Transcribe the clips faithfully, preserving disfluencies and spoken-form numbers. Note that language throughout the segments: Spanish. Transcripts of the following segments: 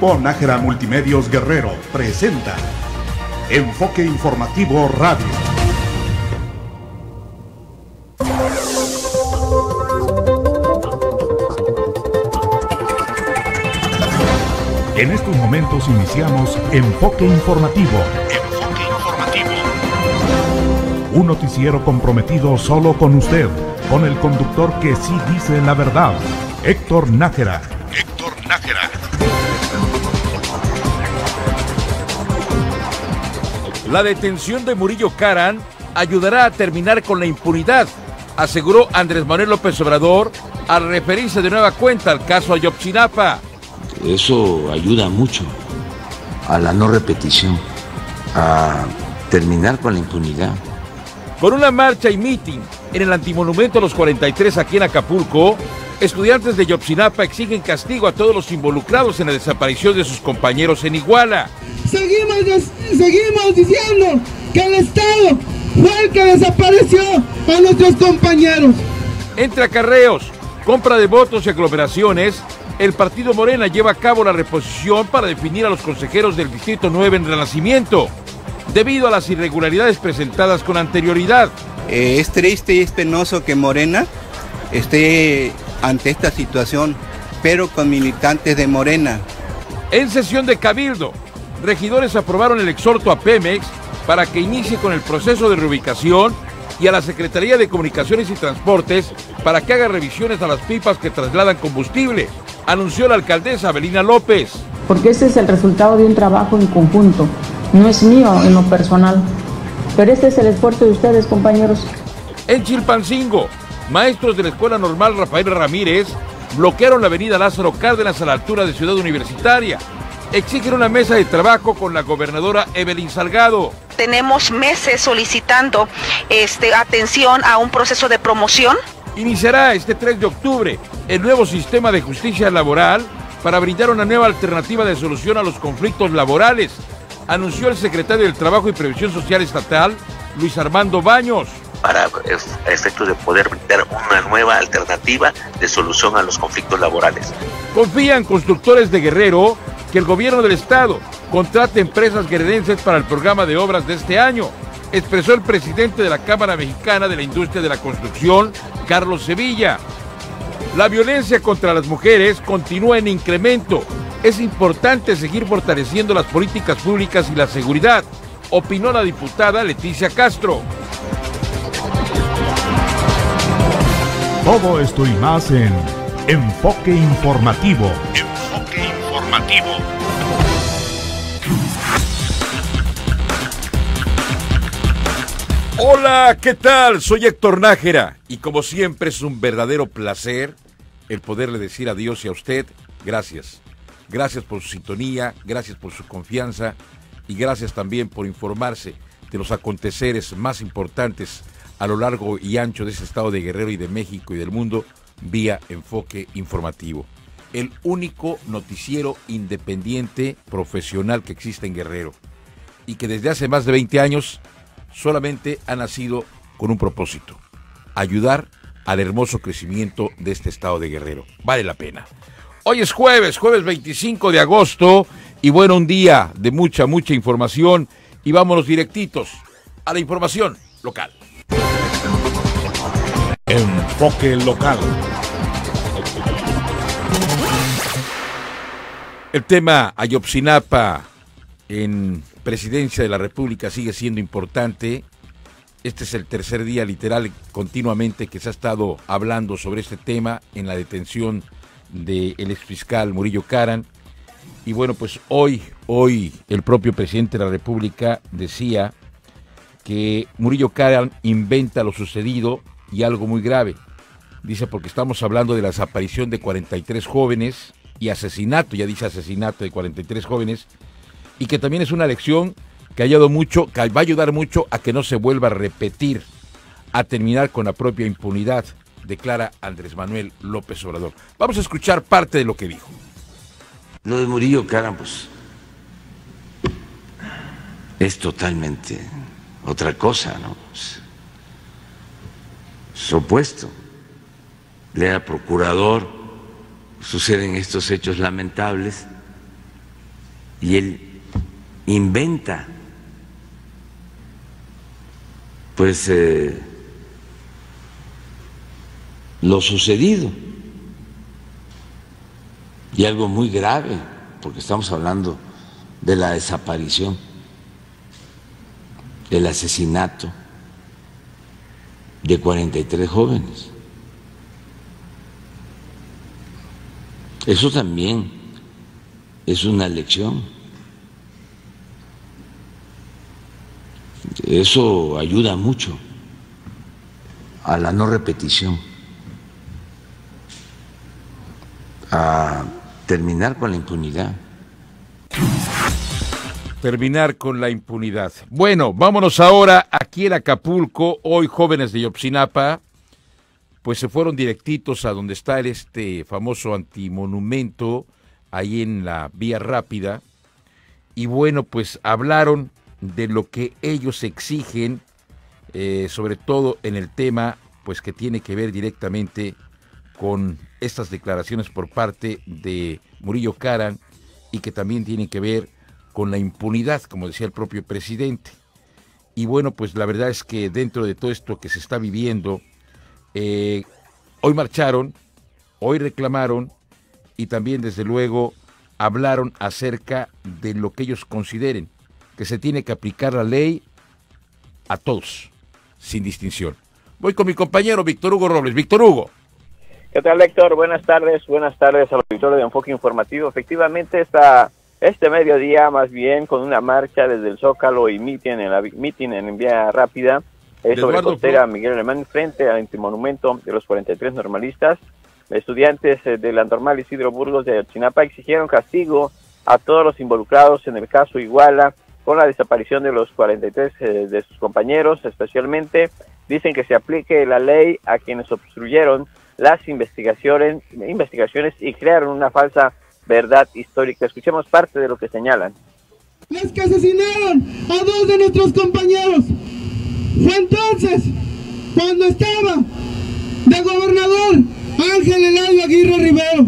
Grupo Nájera Multimedios Guerrero presenta Enfoque Informativo Radio. En estos momentos iniciamos Enfoque Informativo. Enfoque Informativo. Un noticiero comprometido solo con usted, con el conductor que sí dice la verdad, Héctor Nájera. Héctor Nájera. La detención de Murillo Karam ayudará a terminar con la impunidad, aseguró Andrés Manuel López Obrador al referirse de nueva cuenta al caso Ayotzinapa. Eso ayuda mucho a la no repetición, a terminar con la impunidad. Con una marcha y meeting en el antimonumento a los cuarenta y tres aquí en Acapulco, estudiantes de Ayotzinapa exigen castigo a todos los involucrados en la desaparición de sus compañeros en Iguala. Seguimos, seguimos diciendo que el Estado fue el que desapareció a nuestros compañeros. Entre acarreos, compra de votos y aglomeraciones, el partido Morena lleva a cabo la reposición para definir a los consejeros del Distrito nueve en Renacimiento, debido a las irregularidades presentadas con anterioridad. Eh, es triste y es penoso que Morena esté ante esta situación, pero con militantes de Morena. En sesión de Cabildo, regidores aprobaron el exhorto a Pemex para que inicie con el proceso de reubicación y a la Secretaría de Comunicaciones y Transportes para que haga revisiones a las pipas que trasladan combustible, anunció la alcaldesa Avelina López. Porque ese es el resultado de un trabajo en conjunto, no es mío en lo personal, pero este es el esfuerzo de ustedes, compañeros. En Chilpancingo, maestros de la Escuela Normal Rafael Ramírez bloquearon la avenida Lázaro Cárdenas a la altura de Ciudad Universitaria. Exigen una mesa de trabajo con la gobernadora Evelyn Salgado. Tenemos meses solicitando este, atención a un proceso de promoción. Iniciará este tres de octubre el nuevo sistema de justicia laboral para brindar una nueva alternativa de solución a los conflictos laborales, anunció el secretario del Trabajo y Previsión Social Estatal, Luis Armando Baños. Para efectos de poder brindar una nueva alternativa de solución a los conflictos laborales. Confían constructores de Guerrero que el gobierno del estado contrate empresas guerrerenses para el programa de obras de este año, expresó el presidente de la Cámara Mexicana de la Industria de la Construcción, Carlos Sevilla. La violencia contra las mujeres continúa en incremento. Es importante seguir fortaleciendo las políticas públicas y la seguridad, opinó la diputada Leticia Castro. Todo esto y más en Enfoque Informativo. Enfoque Informativo. Hola, ¿qué tal? Soy Héctor Nájera y como siempre es un verdadero placer el poderle decir a Dios y a usted gracias. Gracias por su sintonía, gracias por su confianza y gracias también por informarse de los aconteceres más importantes a lo largo y ancho de este estado de Guerrero y de México y del mundo vía Enfoque Informativo. El único noticiero independiente profesional que existe en Guerrero y que desde hace más de veinte años solamente ha nacido con un propósito: ayudar al hermoso crecimiento de este estado de Guerrero. Vale la pena. Hoy es jueves, jueves veinticinco de agosto y bueno, un día de mucha, mucha información y vámonos directitos a la información local. Enfoque local. El tema Ayotzinapa en Presidencia de la República sigue siendo importante. Este es el tercer día literal continuamente que se ha estado hablando sobre este tema en la detención del exfiscal Murillo Karam. Y bueno, pues hoy, hoy el propio presidente de la República decía que Murillo Karam inventa lo sucedido y algo muy grave. Dice porque estamos hablando de la desaparición de cuarenta y tres jóvenes y asesinato, ya dice asesinato de cuarenta y tres jóvenes, y que también es una lección que ha ayudado mucho, que va a ayudar mucho a que no se vuelva a repetir, a terminar con la propia impunidad, declara Andrés Manuel López Obrador. Vamos a escuchar parte de lo que dijo. Lo de Murillo Karam, pues, es totalmente otra cosa, ¿no? Es, es opuesto. Le era procurador, suceden estos hechos lamentables y él inventa pues eh, lo sucedido, y algo muy grave, porque estamos hablando de la desaparición, del asesinato de cuarenta y tres jóvenes. Eso también es una lección. Eso ayuda mucho a la no repetición, a terminar con la impunidad. Terminar con la impunidad. Bueno, vámonos ahora aquí en Acapulco. Hoy jóvenes de Ayotzinapa pues se fueron directitos a donde está este famoso antimonumento, ahí en la Vía Rápida, y bueno, pues hablaron de lo que ellos exigen, eh, sobre todo en el tema pues que tiene que ver directamente con estas declaraciones por parte de Murillo Karam, y que también tienen que ver con la impunidad, como decía el propio presidente. Y bueno, pues la verdad es que dentro de todo esto que se está viviendo, eh, hoy marcharon, hoy reclamaron, y también desde luego hablaron acerca de lo que ellos consideren, que se tiene que aplicar la ley a todos, sin distinción. Voy con mi compañero Víctor Hugo Robles. Víctor Hugo. ¿Qué tal, Héctor? Buenas tardes, buenas tardes al auditorio de Enfoque Informativo. Efectivamente, esta, este mediodía, más bien, con una marcha desde el Zócalo y mitin en la mitin en Vía Rápida, eh, sobre Costera Miguel Alemán, frente al antimonumento de los cuarenta y tres normalistas. Estudiantes eh, de la Normal Isidro Burgos de Ayotzinapa exigieron castigo a todos los involucrados en el caso Iguala, con la desaparición de los cuarenta y tres eh, de sus compañeros. Especialmente dicen que se aplique la ley a quienes obstruyeron las investigaciones, investigaciones y crearon una falsa verdad histórica. Escuchemos parte de lo que señalan. Los que asesinaron a dos de nuestros compañeros fue entonces cuando estaba de gobernador Ángel Eladio Aguirre Rivero,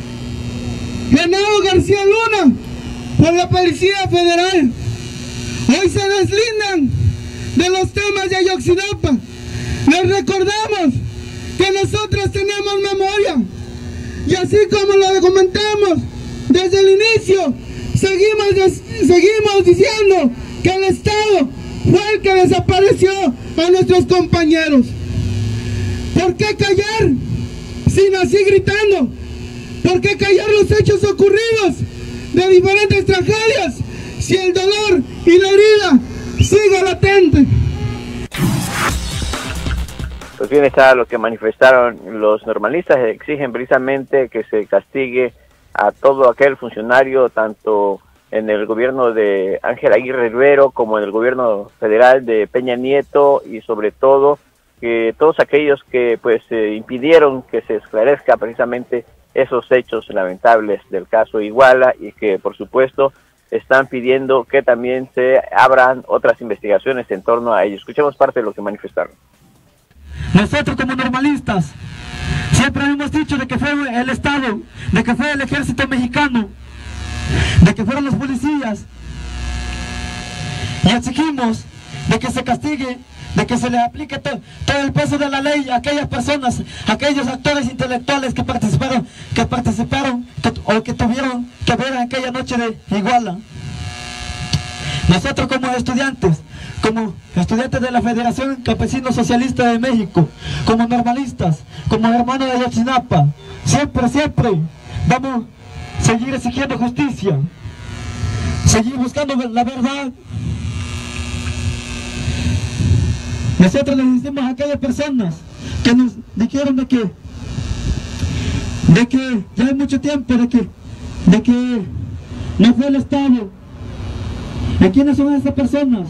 Genaro García Luna por la Policía Federal. Hoy se deslindan de los temas de Ayotzinapa. Les recordamos que nosotros tenemos memoria, y así como lo comentamos desde el inicio, seguimos, seguimos diciendo que el Estado fue el que desapareció a nuestros compañeros. ¿Por qué callar sin así gritando? ¿Por qué callar los hechos ocurridos de diferentes tragedias si el dolor y la herida sigue latente? Pues bien, está lo que manifestaron los normalistas. Exigen precisamente que se castigue a todo aquel funcionario, tanto en el gobierno de Ángel Aguirre Rivero como en el gobierno federal de Peña Nieto, y sobre todo que todos aquellos que pues eh, impidieron que se esclarezca precisamente esos hechos lamentables del caso Iguala, y que por supuesto están pidiendo que también se abran otras investigaciones en torno a ellos. Escuchemos parte de lo que manifestaron. Nosotros como normalistas siempre hemos dicho de que fue el Estado, de que fue el ejército mexicano, de que fueron los policías, y exigimos de que se castigue, de que se le aplique to todo el peso de la ley a aquellas personas, a aquellos actores intelectuales que participaron, que participaron que, o que tuvieron que ver en aquella noche de Iguala. Nosotros como estudiantes, como estudiantes de la Federación Campesino Socialista de México, como normalistas, como hermanos de Ayotzinapa, siempre, siempre vamos a seguir exigiendo justicia, seguir buscando la verdad. Nosotros les decimos a aquellas personas que nos dijeron de que, de que ya hay mucho tiempo, de que, de que no fue el Estado. ¿Y quiénes son esas personas?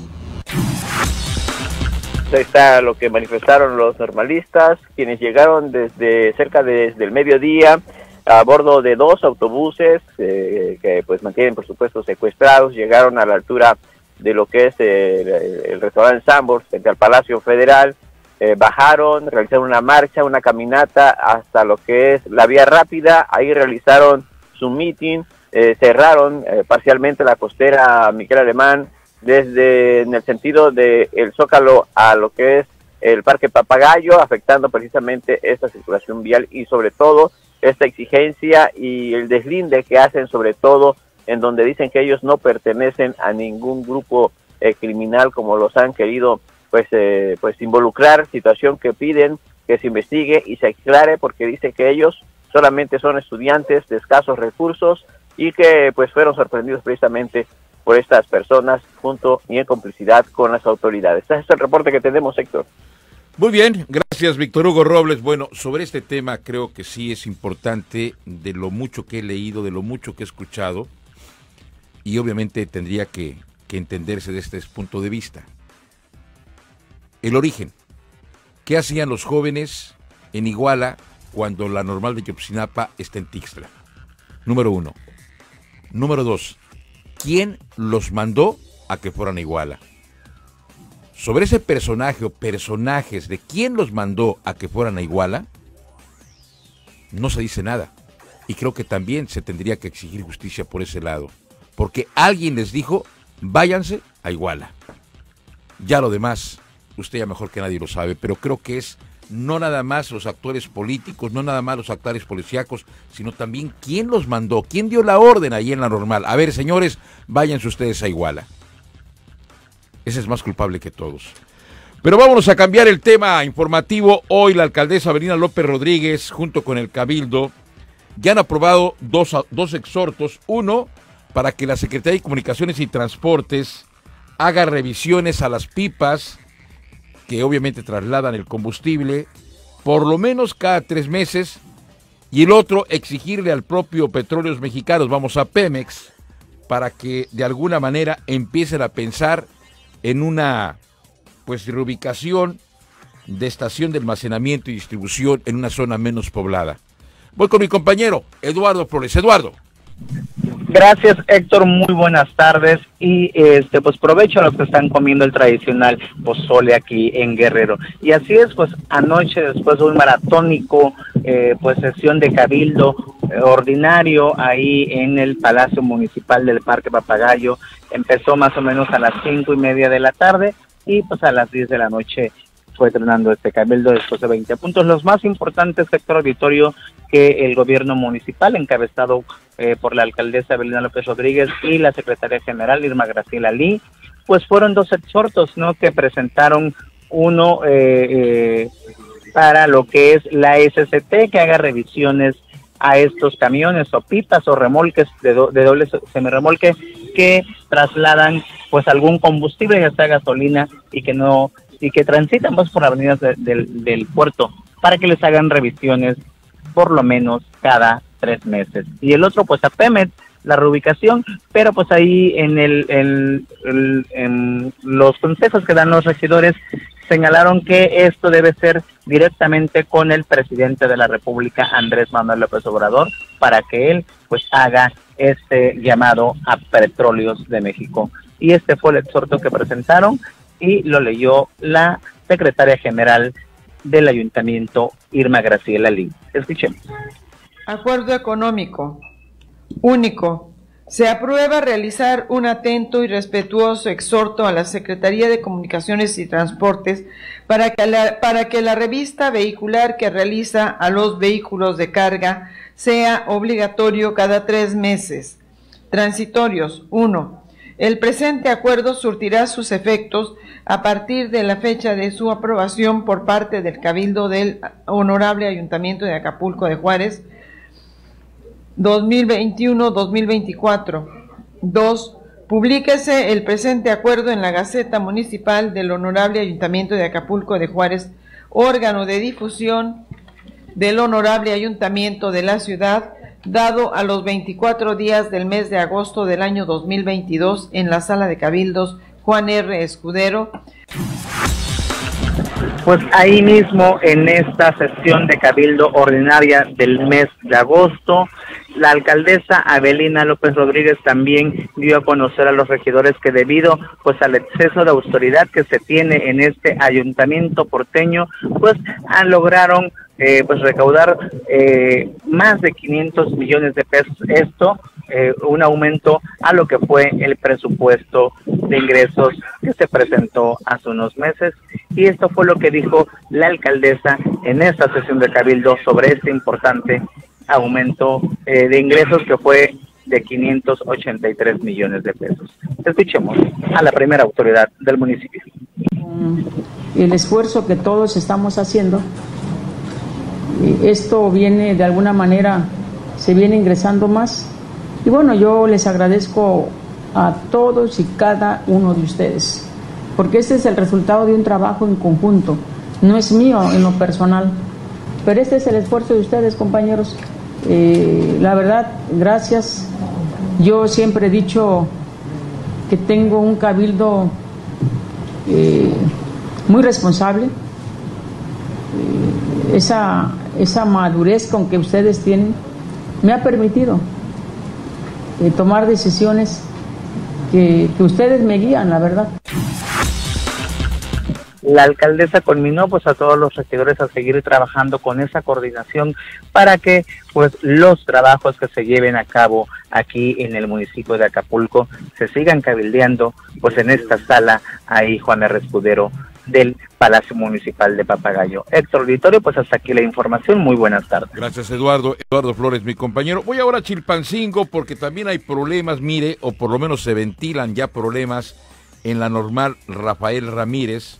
Ahí está lo que manifestaron los normalistas, quienes llegaron desde cerca de, desde el mediodía a bordo de dos autobuses eh, que pues mantienen por supuesto secuestrados. Llegaron a la altura de lo que es eh, el, el restaurante Sambors frente al Palacio Federal, eh, bajaron, realizaron una marcha, una caminata hasta lo que es la Vía Rápida. Ahí realizaron su meeting, eh, cerraron eh, parcialmente la costera Miguel Alemán, desde en el sentido de el Zócalo a lo que es el Parque Papagayo, afectando precisamente esta circulación vial y sobre todo esta exigencia y el deslinde que hacen, sobre todo en donde dicen que ellos no pertenecen a ningún grupo eh, criminal, como los han querido pues eh, pues involucrar, situación que piden que se investigue y se aclare, porque dicen que ellos solamente son estudiantes de escasos recursos y que pues fueron sorprendidos precisamente por estas personas junto y en complicidad con las autoridades. Este es el reporte que tenemos, Héctor. Muy bien, gracias Víctor Hugo Robles. Bueno, sobre este tema creo que sí es importante, de lo mucho que he leído, de lo mucho que he escuchado, y obviamente tendría que, que entenderse desde este punto de vista. El origen. ¿Qué hacían los jóvenes en Iguala cuando la normal de Yotzinapa está en Tixtla? Número uno. Número dos. ¿Quién los mandó a que fueran a Iguala? Sobre ese personaje o personajes de quién los mandó a que fueran a Iguala, no se dice nada. Y creo que también se tendría que exigir justicia por ese lado. Porque alguien les dijo, váyanse a Iguala. Ya lo demás, usted ya mejor que nadie lo sabe, pero creo que es no nada más los actores políticos, no nada más los actores policíacos, sino también quién los mandó, quién dio la orden ahí en la normal. A ver, señores, váyanse ustedes a Iguala. Ese es más culpable que todos. Pero vámonos a cambiar el tema informativo. Hoy la alcaldesa Avelina López Rodríguez, junto con el Cabildo, ya han aprobado dos, dos exhortos. Uno, para que la Secretaría de Comunicaciones y Transportes haga revisiones a las pipas que obviamente trasladan el combustible, por lo menos cada tres meses, y el otro, exigirle al propio Petróleos Mexicanos, vamos a Pemex, para que de alguna manera empiecen a pensar en una pues reubicación de estación de almacenamiento y distribución en una zona menos poblada. Voy con mi compañero Eduardo Flores. Eduardo. Gracias, Héctor, muy buenas tardes y este pues provecho a los que están comiendo el tradicional pozole aquí en Guerrero. Y así es, pues anoche, después de un maratónico eh, pues sesión de cabildo eh, ordinario ahí en el Palacio Municipal del Parque Papagayo, empezó más o menos a las cinco y media de la tarde y pues a las diez de la noche fue terminando este cabildo después de veinte puntos. Los más importantes, sector auditorio, que el gobierno municipal, encabezado eh, por la alcaldesa Avelina López Rodríguez y la secretaria general Irma Graciela Lee, pues fueron dos exhortos, ¿no?, que presentaron. Uno eh, eh, para lo que es la S C T, que haga revisiones a estos camiones o pipas o remolques de, do, de doble semirremolque que trasladan pues algún combustible, ya sea gasolina, y que no y que transitan pues, por avenidas de, de, del puerto, para que les hagan revisiones por lo menos cada tres meses. Y el otro, pues a Pemex, la reubicación, pero pues ahí en, el, el, el, en los consejos que dan los regidores señalaron que esto debe ser directamente con el presidente de la República, Andrés Manuel López Obrador, para que él pues haga este llamado a Petróleos de México. Y este fue el exhorto que presentaron y lo leyó la secretaria general del ayuntamiento, Irma Graciela Lee. Escuchemos. Acuerdo económico único. Se aprueba realizar un atento y respetuoso exhorto a la Secretaría de Comunicaciones y Transportes para que la, para que la revista vehicular que realiza a los vehículos de carga sea obligatorio cada tres meses. Transitorios. uno. El presente acuerdo surtirá sus efectos a partir de la fecha de su aprobación por parte del Cabildo del Honorable Ayuntamiento de Acapulco de Juárez, dos mil veintiuno a dos mil veinticuatro. dos. Publíquese el presente acuerdo en la Gaceta Municipal del Honorable Ayuntamiento de Acapulco de Juárez, órgano de difusión del Honorable Ayuntamiento de la ciudad, dado a los veinticuatro días del mes de agosto del año dos mil veintidós en la Sala de Cabildos Juan R. Escudero. Pues ahí mismo, en esta sesión de cabildo ordinaria del mes de agosto, la alcaldesa Avelina López Rodríguez también dio a conocer a los regidores que debido pues al exceso de autoridad que se tiene en este ayuntamiento porteño, pues han lograron eh, pues recaudar eh, más de quinientos millones de pesos. Esto eh, un aumento a lo que fue el presupuesto de ingresos que se presentó hace unos meses, y esto fue lo que dijo la alcaldesa en esta sesión de Cabildo sobre este importante aumento eh, de ingresos que fue de quinientos ochenta y tres millones de pesos. Escuchemos a la primera autoridad del municipio. El esfuerzo que todos estamos haciendo, esto viene de alguna manera, se viene ingresando más, y bueno, yo les agradezco a todos y cada uno de ustedes, porque este es el resultado de un trabajo en conjunto, no es mío en lo personal, pero este es el esfuerzo de ustedes, compañeros. Eh, la verdad, gracias. Yo siempre he dicho que tengo un cabildo eh, muy responsable. Eh, esa, esa madurez con que ustedes tienen me ha permitido eh, tomar decisiones que, que ustedes me guían, la verdad. La alcaldesa conminó pues a todos los regidores a seguir trabajando con esa coordinación para que pues los trabajos que se lleven a cabo aquí en el municipio de Acapulco se sigan cabildeando pues en esta sala ahí, Juan R. Escudero, del Palacio Municipal de Papagayo. Héctor Auditorio, pues hasta aquí la información. Muy buenas tardes. Gracias, Eduardo. Eduardo Flores, mi compañero. Voy ahora a Chilpancingo porque también hay problemas, mire, o por lo menos se ventilan ya problemas en la normal Rafael Ramírez.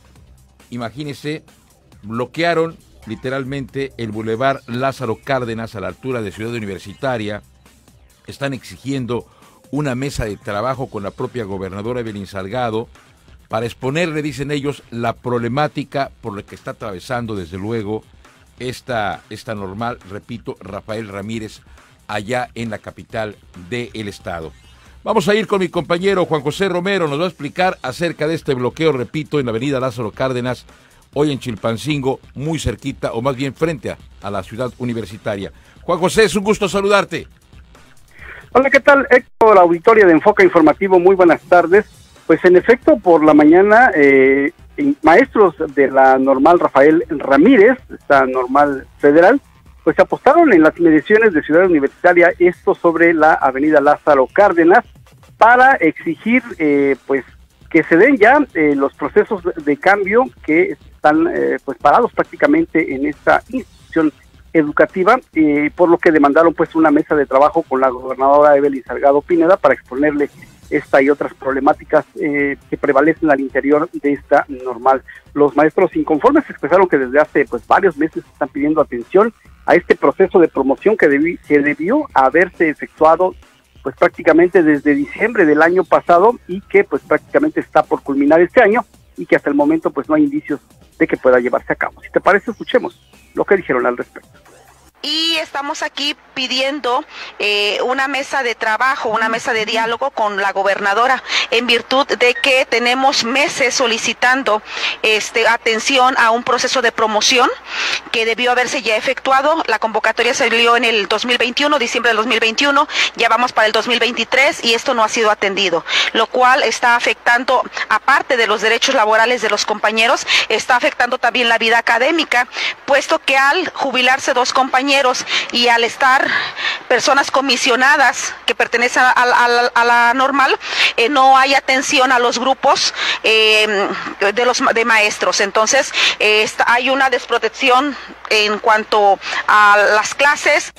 Imagínese, bloquearon literalmente el bulevar Lázaro Cárdenas a la altura de Ciudad Universitaria. Están exigiendo una mesa de trabajo con la propia gobernadora Evelyn Salgado para exponerle, dicen ellos, la problemática por la que está atravesando, desde luego, esta, esta normal, repito, Rafael Ramírez, allá en la capital del estado. Vamos a ir con mi compañero Juan José Romero, nos va a explicar acerca de este bloqueo, repito, en la avenida Lázaro Cárdenas, hoy en Chilpancingo, muy cerquita, o más bien frente a, a la ciudad universitaria. Juan José, es un gusto saludarte. Hola, ¿qué tal, Héctor? Auditoria de Enfoque Informativo, muy buenas tardes. Pues en efecto, por la mañana, eh, maestros de la normal Rafael Ramírez, esta normal federal, pues apostaron en las inmediaciones de Ciudad Universitaria, esto sobre la avenida Lázaro Cárdenas, para exigir eh, pues que se den ya eh, los procesos de cambio que están eh, pues parados prácticamente en esta institución educativa, eh, por lo que demandaron pues una mesa de trabajo con la gobernadora Evelyn Salgado Pineda para exponerle esta y otras problemáticas eh, que prevalecen al interior de esta normal. Los maestros inconformes expresaron que desde hace pues varios meses están pidiendo atención a este proceso de promoción que, debí, que debió haberse efectuado pues prácticamente desde diciembre del año pasado y que pues prácticamente está por culminar este año y que hasta el momento pues no hay indicios de que pueda llevarse a cabo. Si te parece, escuchemos lo que dijeron al respecto. Y estamos aquí pidiendo eh, una mesa de trabajo, una mesa de diálogo con la gobernadora, en virtud de que tenemos meses solicitando este, atención a un proceso de promoción que debió haberse ya efectuado. La convocatoria salió en el dos mil veintiuno, diciembre del dos mil veintiuno, ya vamos para el dos mil veintitrés y esto no ha sido atendido, lo cual está afectando, aparte de los derechos laborales de los compañeros, está afectando también la vida académica, puesto que al jubilarse dos compañeros y al estar personas comisionadas que pertenecen a, a, a la normal, eh, no hay atención a los grupos eh, de los de maestros. Entonces eh, está, hay una desprotección en cuanto a las clases.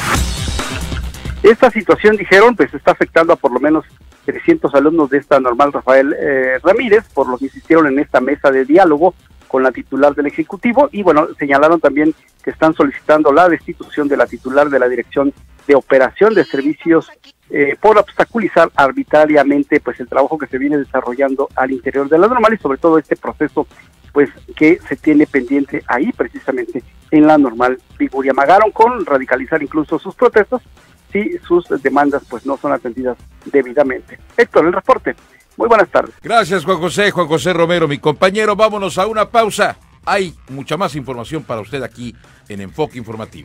Esta situación, dijeron, pues está afectando a por lo menos trescientos alumnos de esta normal Rafael eh, Ramírez, por lo que insistieron en esta mesa de diálogo con la titular del Ejecutivo, y bueno, señalaron también que están solicitando la destitución de la titular de la Dirección de Operación de Servicios eh, por obstaculizar arbitrariamente pues el trabajo que se viene desarrollando al interior de la normal y sobre todo este proceso pues que se tiene pendiente ahí precisamente en la normal Liguria. Amagaron con radicalizar incluso sus protestas si sus demandas pues no son atendidas debidamente. Héctor, el reporte. Muy buenas tardes. Gracias, Juan José, Juan José Romero, mi compañero. Vámonos a una pausa. Hay mucha más información para usted aquí en Enfoque Informativo.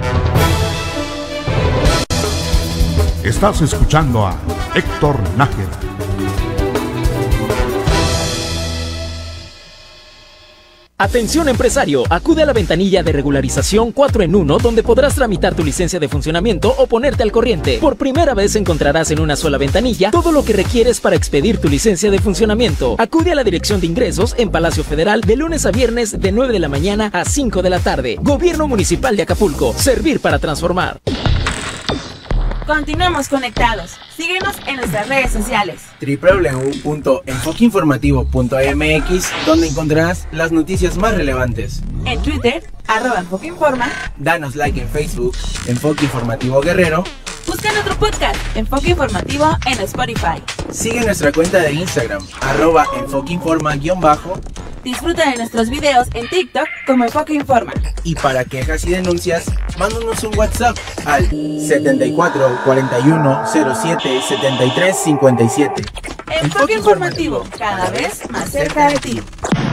Estás escuchando a Héctor Nájera. Atención empresario, acude a la ventanilla de regularización cuatro en uno donde podrás tramitar tu licencia de funcionamiento o ponerte al corriente. Por primera vez encontrarás en una sola ventanilla todo lo que requieres para expedir tu licencia de funcionamiento. Acude a la Dirección de Ingresos en Palacio Federal de lunes a viernes de nueve de la mañana a cinco de la tarde. Gobierno Municipal de Acapulco, servir para transformar. Continuemos conectados. Síguenos en nuestras redes sociales. doble u doble u doble u punto enfoque informativo punto m x, donde encontrarás las noticias más relevantes. En Twitter, arroba Enfoque Informa. Danos like en Facebook, Enfoque Informativo Guerrero. Busca nuestro podcast, Enfoque Informativo, en Spotify. Sigue nuestra cuenta de Instagram, arroba Enfoque Informa guión bajo. Disfruta de nuestros videos en TikTok como Enfoque Informa. Y para quejas y denuncias, mándanos un WhatsApp al setenta y cuatro, cuarenta y uno, cero siete, setenta y tres, cincuenta y siete. Enfoque Informativo, cada vez más cerca de ti.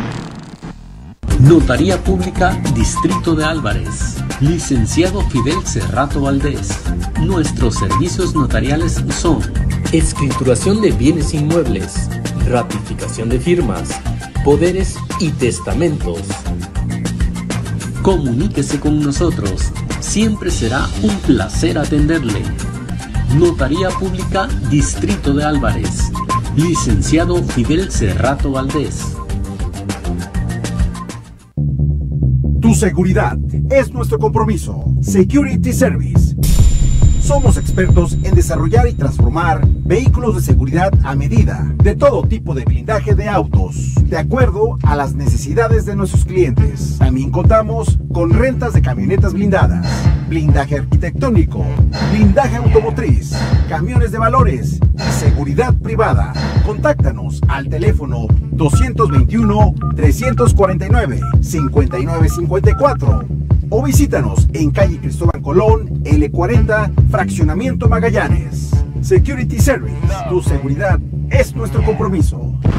Notaría Pública Distrito de Álvarez. Licenciado Fidel Cerrato Valdés. Nuestros servicios notariales son escrituración de bienes inmuebles, ratificación de firmas, poderes y testamentos. Comuníquese con nosotros. Siempre será un placer atenderle. Notaría Pública Distrito de Álvarez. Licenciado Fidel Cerrato Valdés. Tu seguridad es nuestro compromiso. Security Service. Somos expertos en desarrollar y transformar vehículos de seguridad a medida de todo tipo de blindaje de autos, de acuerdo a las necesidades de nuestros clientes. También contamos con rentas de camionetas blindadas, blindaje arquitectónico, blindaje automotriz, camiones de valores y seguridad privada. Contáctanos al teléfono doscientos veintiuno, trescientos cuarenta y nueve, cincuenta y nueve cincuenta y cuatro o visítanos en calle Cristóbal Colón, L cuarenta, Fraccionamiento Magallanes. Security Service, tu seguridad es nuestro compromiso.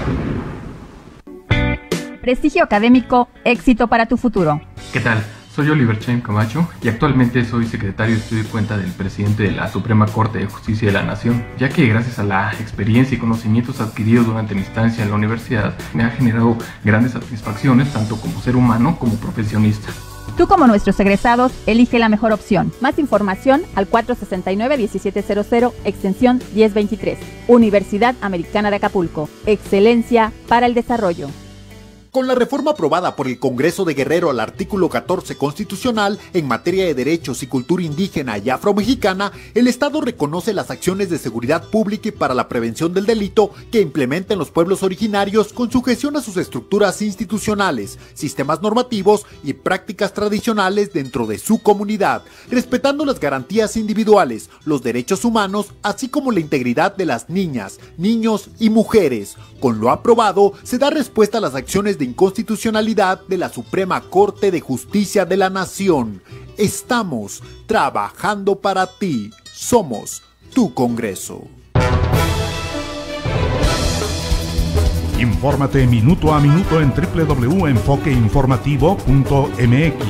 Prestigio académico, éxito para tu futuro. ¿Qué tal? Soy Oliver Chaim Camacho y actualmente soy secretario de Estudio y Cuenta del presidente de la Suprema Corte de Justicia de la Nación, ya que gracias a la experiencia y conocimientos adquiridos durante mi estancia en la universidad me ha generado grandes satisfacciones tanto como ser humano como profesionista. Tú como nuestros egresados, elige la mejor opción. Más información al cuatro sesenta y nueve, diecisiete cero cero, extensión diez veintitrés. Universidad Americana de Acapulco. Excelencia para el desarrollo. Con la reforma aprobada por el Congreso de Guerrero al artículo catorce constitucional en materia de derechos y cultura indígena y afromexicana, el Estado reconoce las acciones de seguridad pública y para la prevención del delito que implementan los pueblos originarios con sujeción a sus estructuras institucionales, sistemas normativos y prácticas tradicionales dentro de su comunidad, respetando las garantías individuales, los derechos humanos, así como la integridad de las niñas, niños y mujeres. Con lo aprobado, se da respuesta a las acciones de inconstitucionalidad de la Suprema Corte de Justicia de la Nación. Estamos trabajando para ti. Somos tu Congreso. Infórmate minuto a minuto en doble u doble u doble u punto enfoque informativo punto m x.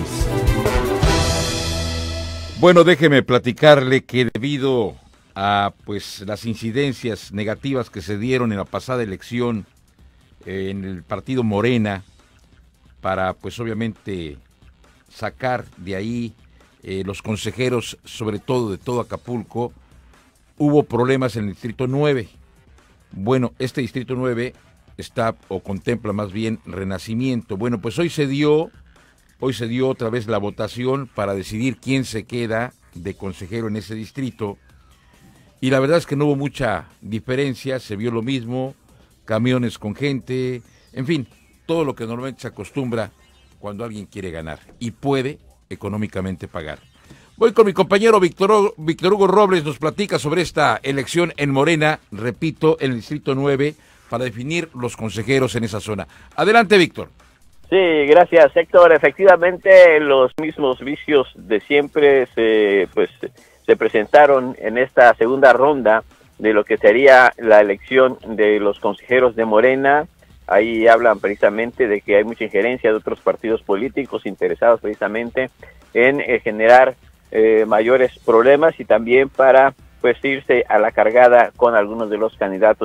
Bueno, déjeme platicarle que debido a pues las incidencias negativas que se dieron en la pasada elección eh, en el partido Morena, para pues obviamente sacar de ahí eh, los consejeros, sobre todo de todo Acapulco, hubo problemas en el distrito nueve. Bueno, este distrito nueve está o contempla más bien renacimiento. Bueno, pues hoy se dio, hoy se dio otra vez la votación para decidir quién se queda de consejero en ese distrito. Y la verdad es que no hubo mucha diferencia, se vio lo mismo, camiones con gente, en fin, todo lo que normalmente se acostumbra cuando alguien quiere ganar y puede económicamente pagar. Voy con mi compañero Víctor, Víctor Hugo Robles, nos platica sobre esta elección en Morena, repito, en el distrito nueve, para definir los consejeros en esa zona. Adelante, Víctor. Sí, gracias, Héctor. Efectivamente, los mismos vicios de siempre se, pues, se presentaron en esta segunda ronda de lo que sería la elección de los consejeros de Morena. Ahí hablan precisamente de que hay mucha injerencia de otros partidos políticos interesados precisamente en eh, generar eh, mayores problemas y también para pues irse a la cargada con algunos de los candidatos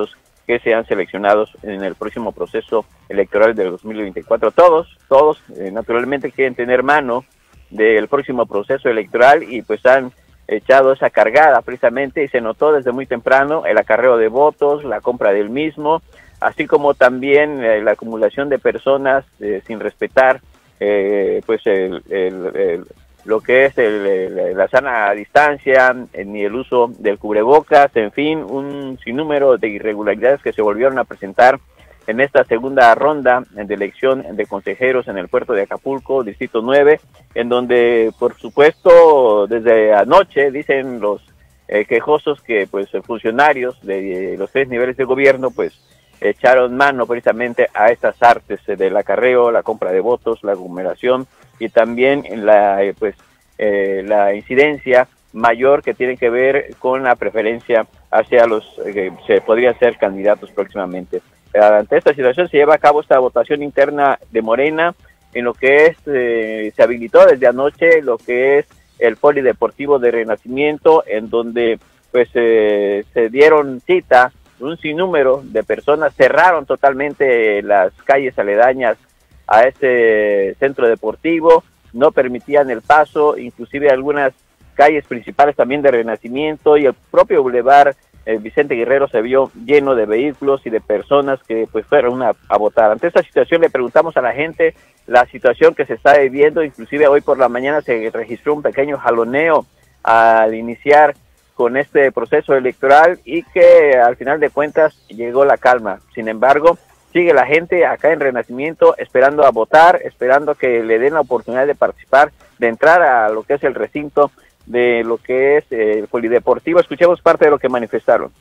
que sean seleccionados en el próximo proceso electoral del dos mil veinticuatro. Todos, todos eh, naturalmente quieren tener mano del próximo proceso electoral y pues han echado esa cargada precisamente, y se notó desde muy temprano el acarreo de votos, la compra del mismo, así como también eh, la acumulación de personas eh, sin respetar eh, pues el, el, el, lo que es el, el, la sana distancia, eh, ni el uso del cubrebocas, en fin, un sinnúmero de irregularidades que se volvieron a presentar en esta segunda ronda de elección de consejeros en el puerto de Acapulco, Distrito nueve, en donde, por supuesto, desde anoche dicen los eh, quejosos que pues funcionarios de, de los tres niveles de gobierno pues echaron mano precisamente a estas artes eh, del acarreo, la compra de votos, la aglomeración y también la eh, pues eh, la incidencia mayor que tiene que ver con la preferencia hacia los eh, que se podrían ser candidatos próximamente. Ante esta situación se lleva a cabo esta votación interna de Morena, en lo que es, eh, se habilitó desde anoche lo que es el Polideportivo de Renacimiento, en donde pues eh, se dieron cita un sinnúmero de personas, cerraron totalmente las calles aledañas a este centro deportivo, no permitían el paso, inclusive algunas calles principales también de Renacimiento y el propio bulevar el Vicente Guerrero se vio lleno de vehículos y de personas que pues fueron a, a votar. Ante esta situación le preguntamos a la gente la situación que se está viviendo, inclusive hoy por la mañana se registró un pequeño jaloneo al iniciar con este proceso electoral y que al final de cuentas llegó la calma. Sin embargo, sigue la gente acá en Renacimiento esperando a votar, esperando que le den la oportunidad de participar, de entrar a lo que es el recinto de lo que es eh, el polideportivo. Escuchemos parte de lo que manifestaron.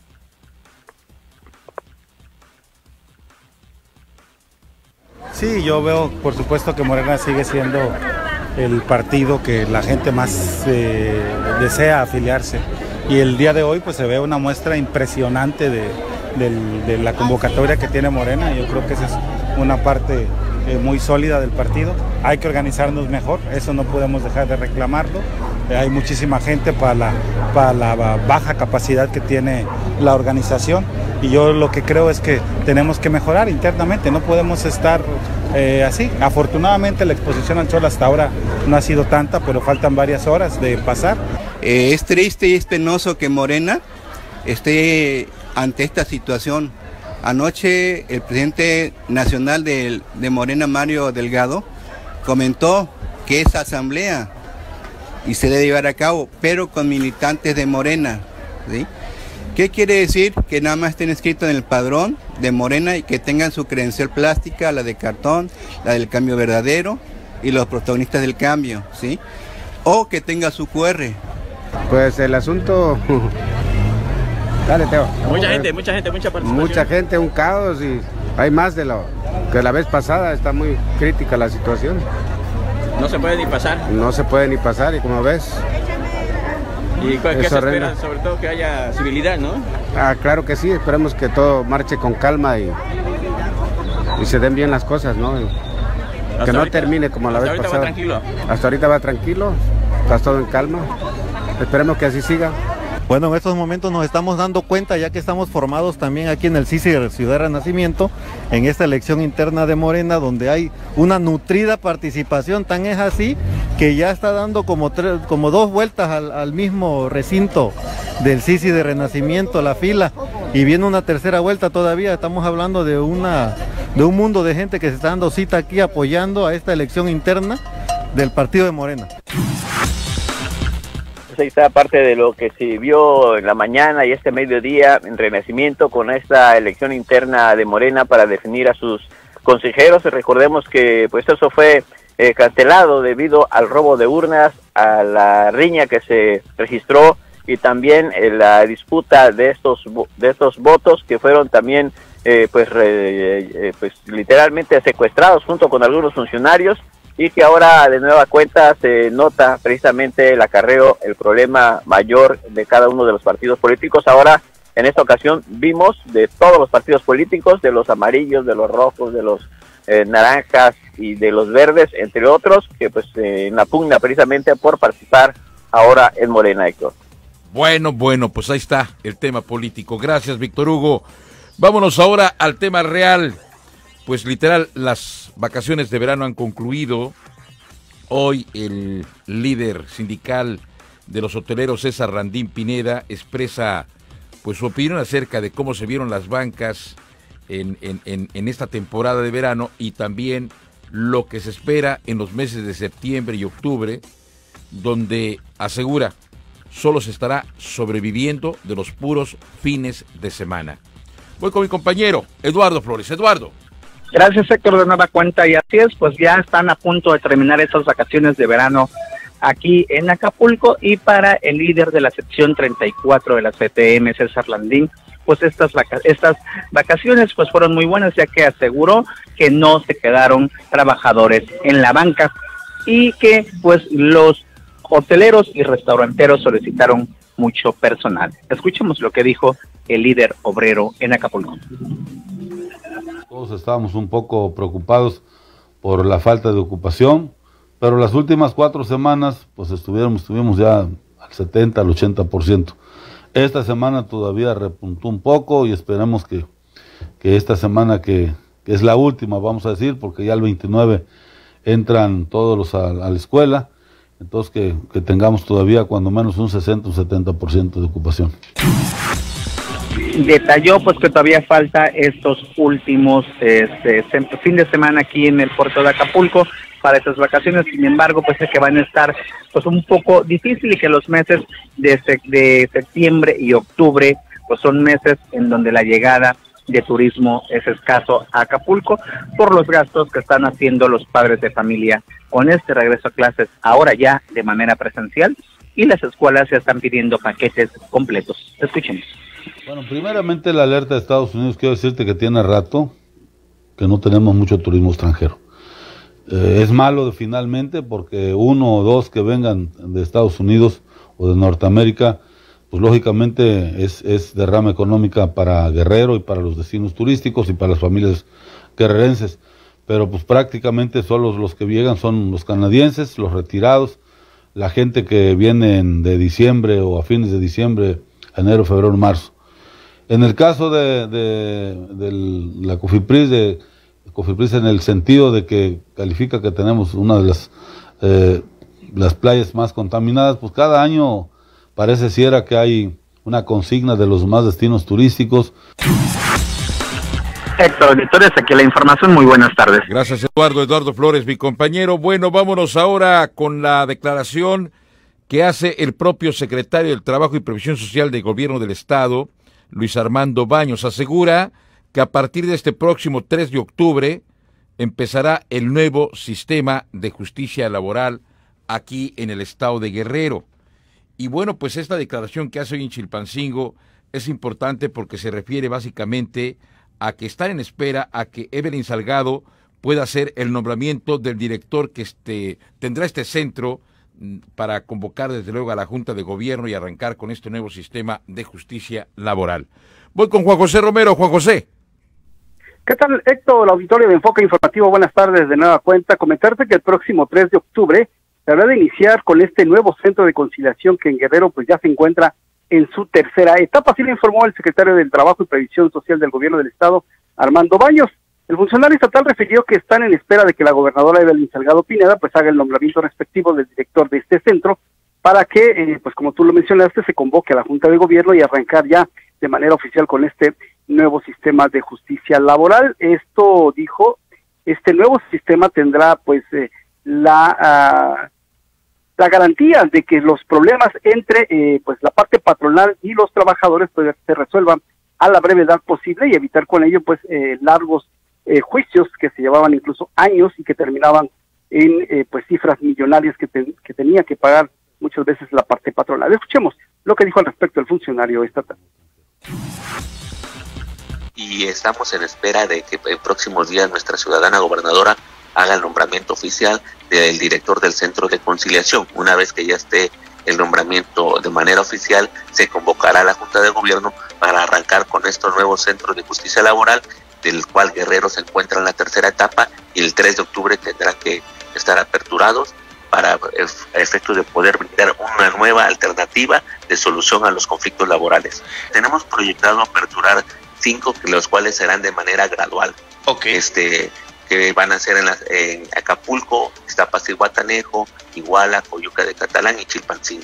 Sí, yo veo, por supuesto, que Morena sigue siendo el partido que la gente más eh, desea afiliarse. Y el día de hoy pues se ve una muestra impresionante de, de, de la convocatoria que tiene Morena. Yo creo que esa es una parte eh, muy sólida del partido. Hay que organizarnos mejor, eso no podemos dejar de reclamarlo. Eh, hay muchísima gente para la, para la baja capacidad que tiene la organización. Y yo lo que creo es que tenemos que mejorar internamente, no podemos estar eh, así. Afortunadamente la exposición al sol hasta ahora no ha sido tanta, pero faltan varias horas de pasar. Eh, es triste y es penoso que Morena esté ante esta situación. Anoche el presidente nacional de, de Morena, Mario Delgado, comentó que esa asamblea y se debe llevar a cabo, pero con militantes de Morena, ¿sí? ¿Qué quiere decir? Que nada más estén escritos en el padrón de Morena y que tengan su credencial plástica, la de cartón, la del cambio verdadero y los protagonistas del cambio, ¿sí? O que tenga su cu erre. Pues el asunto... Dale, Teo. Mucha gente, mucha gente, mucha participación. Mucha gente, un caos y hay más de lo que la vez pasada. Está muy crítica la situación. No se puede ni pasar. No se puede ni pasar y como ves... ¿Y qué se espera? Sobre todo que haya civilidad, ¿no? Ah, claro que sí, esperemos que todo marche con calma y, y se den bien las cosas, ¿no? Y que no ahorita, termine como la vez pasada. Hasta ahorita va tranquilo. Hasta ahorita va tranquilo, está todo en calma. Esperemos que así siga. Bueno, en estos momentos nos estamos dando cuenta, ya que estamos formados también aquí en el C I C I de Ciudad Renacimiento, en esta elección interna de Morena, donde hay una nutrida participación, tan es así que ya está dando como, tres, como dos vueltas al, al mismo recinto del C I C I de Renacimiento, la fila, y viene una tercera vuelta todavía. Estamos hablando de, una, de un mundo de gente que se está dando cita aquí apoyando a esta elección interna del partido de Morena. Ahí está parte de lo que se vio en la mañana y este mediodía en Renacimiento con esta elección interna de Morena para definir a sus consejeros. Recordemos que pues eso fue eh, cancelado debido al robo de urnas, a la riña que se registró y también eh, la disputa de estos de estos votos que fueron también eh, pues re, eh, pues literalmente secuestrados junto con algunos funcionarios. Y que ahora de nueva cuenta se nota precisamente el acarreo, el problema mayor de cada uno de los partidos políticos. Ahora, en esta ocasión, vimos de todos los partidos políticos, de los amarillos, de los rojos, de los eh, naranjas y de los verdes, entre otros, que pues eh, en la pugna precisamente por participar ahora en Morena, Héctor. Bueno, bueno, pues ahí está el tema político. Gracias, Víctor Hugo. Vámonos ahora al tema real. Pues literal, las vacaciones de verano han concluido. Hoy el líder sindical de los hoteleros, César Randín Pineda, expresa pues su opinión acerca de cómo se vieron las bancas en, en, en, en esta temporada de verano y también lo que se espera en los meses de septiembre y octubre, donde asegura solo se estará sobreviviendo de los puros fines de semana. Voy con mi compañero Eduardo Flores. Eduardo. Gracias, Héctor, de nueva cuenta, y así es, pues ya están a punto de terminar esas vacaciones de verano aquí en Acapulco, y para el líder de la sección treinta y cuatro de la C T M, César Randín, pues estas, vaca estas vacaciones pues fueron muy buenas, ya que aseguró que no se quedaron trabajadores en la banca y que pues los hoteleros y restauranteros solicitaron mucho personal. Escuchemos lo que dijo el líder obrero en Acapulco. Todos estábamos un poco preocupados por la falta de ocupación, pero las últimas cuatro semanas pues estuvimos, estuvimos ya al setenta, al ochenta por ciento. Esta semana todavía repuntó un poco y esperamos que, que esta semana que, que es la última, vamos a decir, porque ya el veintinueve entran todos los a, a la escuela, entonces que, que tengamos todavía cuando menos un sesenta, un setenta por ciento de ocupación. Detalló pues que todavía falta estos últimos este, fin de semana aquí en el puerto de Acapulco para estas vacaciones. Sin embargo, pues es que van a estar pues un poco difícil, y que los meses de, se de septiembre y octubre pues son meses en donde la llegada de turismo es escaso a Acapulco por los gastos que están haciendo los padres de familia con este regreso a clases ahora ya de manera presencial, y las escuelas ya están pidiendo paquetes completos. Escuchemos. Bueno, primeramente la alerta de Estados Unidos, quiero decirte que tiene rato que no tenemos mucho turismo extranjero. Eh, es malo de, finalmente, porque uno o dos que vengan de Estados Unidos o de Norteamérica, pues lógicamente es, es derrama económica para Guerrero y para los destinos turísticos y para las familias guerrerenses, pero pues prácticamente solo los que llegan son los canadienses, los retirados, la gente que viene de diciembre o a fines de diciembre, enero, febrero, marzo. En el caso de, de, de la COFEPRIS, de COFEPRIS en el sentido de que califica que tenemos una de las, eh, las playas más contaminadas, pues cada año parece siera que hay una consigna de los demás destinos turísticos. Héctor, editores, aquí la información. Muy buenas tardes. Gracias, Eduardo. Eduardo Flores, mi compañero. Bueno, vámonos ahora con la declaración que hace el propio secretario del Trabajo y Previsión Social del Gobierno del Estado, Luis Armando Baños. Asegura que a partir de este próximo tres de octubre empezará el nuevo sistema de justicia laboral aquí en el estado de Guerrero. Y bueno, pues esta declaración que hace hoy en Chilpancingo es importante porque se refiere básicamente a que están en espera a que Evelyn Salgado pueda hacer el nombramiento del director que este, tendrá este centro para convocar desde luego a la Junta de Gobierno y arrancar con este nuevo sistema de justicia laboral. Voy con Juan José Romero. Juan José. ¿Qué tal, Héctor? El auditorio de Enfoque Informativo, buenas tardes de nueva cuenta. Comentarte que el próximo tres de octubre se habrá de iniciar con este nuevo centro de conciliación que en Guerrero pues ya se encuentra en su tercera etapa. Así lo informó el secretario del Trabajo y Previsión Social del Gobierno del Estado, Armando Baños. El funcionario estatal refirió que están en espera de que la gobernadora Evelyn Salgado Pineda pues haga el nombramiento respectivo del director de este centro para que, eh, pues como tú lo mencionaste, se convoque a la Junta de Gobierno y arrancar ya de manera oficial con este nuevo sistema de justicia laboral. Esto dijo, este nuevo sistema tendrá pues eh, la, uh, la garantía de que los problemas entre eh, pues la parte patronal y los trabajadores pues se resuelvan a la brevedad posible y evitar con ello pues eh, largos Eh, juicios que se llevaban incluso años y que terminaban en eh, pues cifras millonarias que, te, que tenía que pagar muchas veces la parte patronal. Escuchemos lo que dijo al respecto el funcionario estatal. Y estamos en espera de que en próximos días nuestra ciudadana gobernadora haga el nombramiento oficial del director del Centro de Conciliación. Una vez que ya esté el nombramiento de manera oficial, se convocará a la Junta de Gobierno para arrancar con estos nuevos centros de justicia laboral, del cual Guerrero se encuentra en la tercera etapa, y el tres de octubre tendrán que estar aperturados para efectos de poder brindar una nueva alternativa de solución a los conflictos laborales. Tenemos proyectado aperturar cinco, los cuales serán de manera gradual. Okay. Este, que van a ser en, la, en Acapulco, Iztapas y Guatanejo, Iguala, Coyuca de Catalán y Chilpancingo.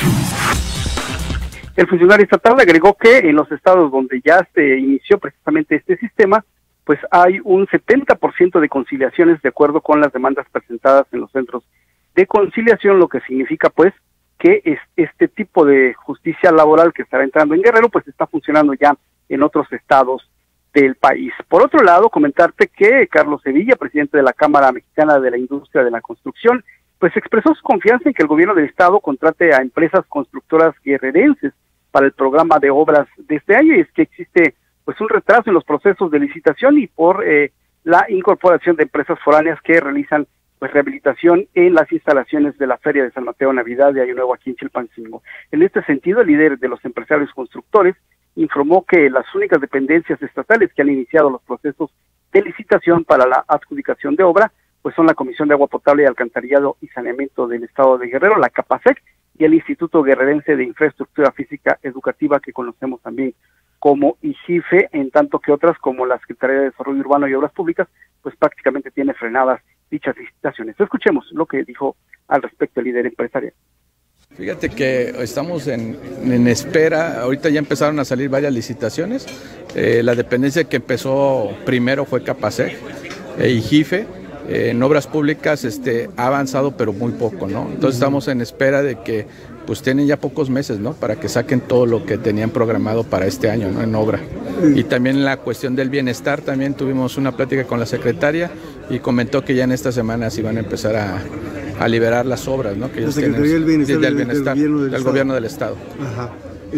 El funcionario estatal agregó que en los estados donde ya se inició precisamente este sistema, pues hay un setenta por ciento de conciliaciones de acuerdo con las demandas presentadas en los centros de conciliación, lo que significa pues que es, este tipo de justicia laboral que estará entrando en Guerrero, pues está funcionando ya en otros estados del país. Por otro lado, comentarte que Carlos Sevilla, presidente de la Cámara Mexicana de la Industria de la Construcción, pues expresó su confianza en que el gobierno del estado contrate a empresas constructoras guerrerenses para el programa de obras de este año, y es que existe pues un retraso en los procesos de licitación y por eh, la incorporación de empresas foráneas que realizan pues rehabilitación en las instalaciones de la Feria de San Mateo, Navidad de Año Nuevo aquí en Chilpancingo. En este sentido, el líder de los empresarios constructores informó que las únicas dependencias estatales que han iniciado los procesos de licitación para la adjudicación de obra pues son la Comisión de Agua Potable y Alcantarillado y Saneamiento del Estado de Guerrero, la CAPASEC, y el Instituto Guerrerense de Infraestructura Física Educativa, que conocemos también como IGIFE, en tanto que otras como la Secretaría de Desarrollo Urbano y Obras Públicas, pues prácticamente tiene frenadas dichas licitaciones. Escuchemos lo que dijo al respecto el líder empresarial. Fíjate que estamos en, en espera, ahorita ya empezaron a salir varias licitaciones, eh, la dependencia que empezó primero fue CAPASEC e IGIFE. En obras públicas este, ha avanzado pero muy poco, ¿no? Entonces estamos en espera de que pues tienen ya pocos meses, ¿no? Para que saquen todo lo que tenían programado para este año, ¿no? En obra. Y también la cuestión del bienestar, también tuvimos una plática con la secretaria y comentó que ya en estas semanas iban a empezar a, a liberar las obras, ¿no? Que ellos la Secretaría tienen, del Bienestar, del, bienestar del, gobierno del, del gobierno del Estado. Ajá.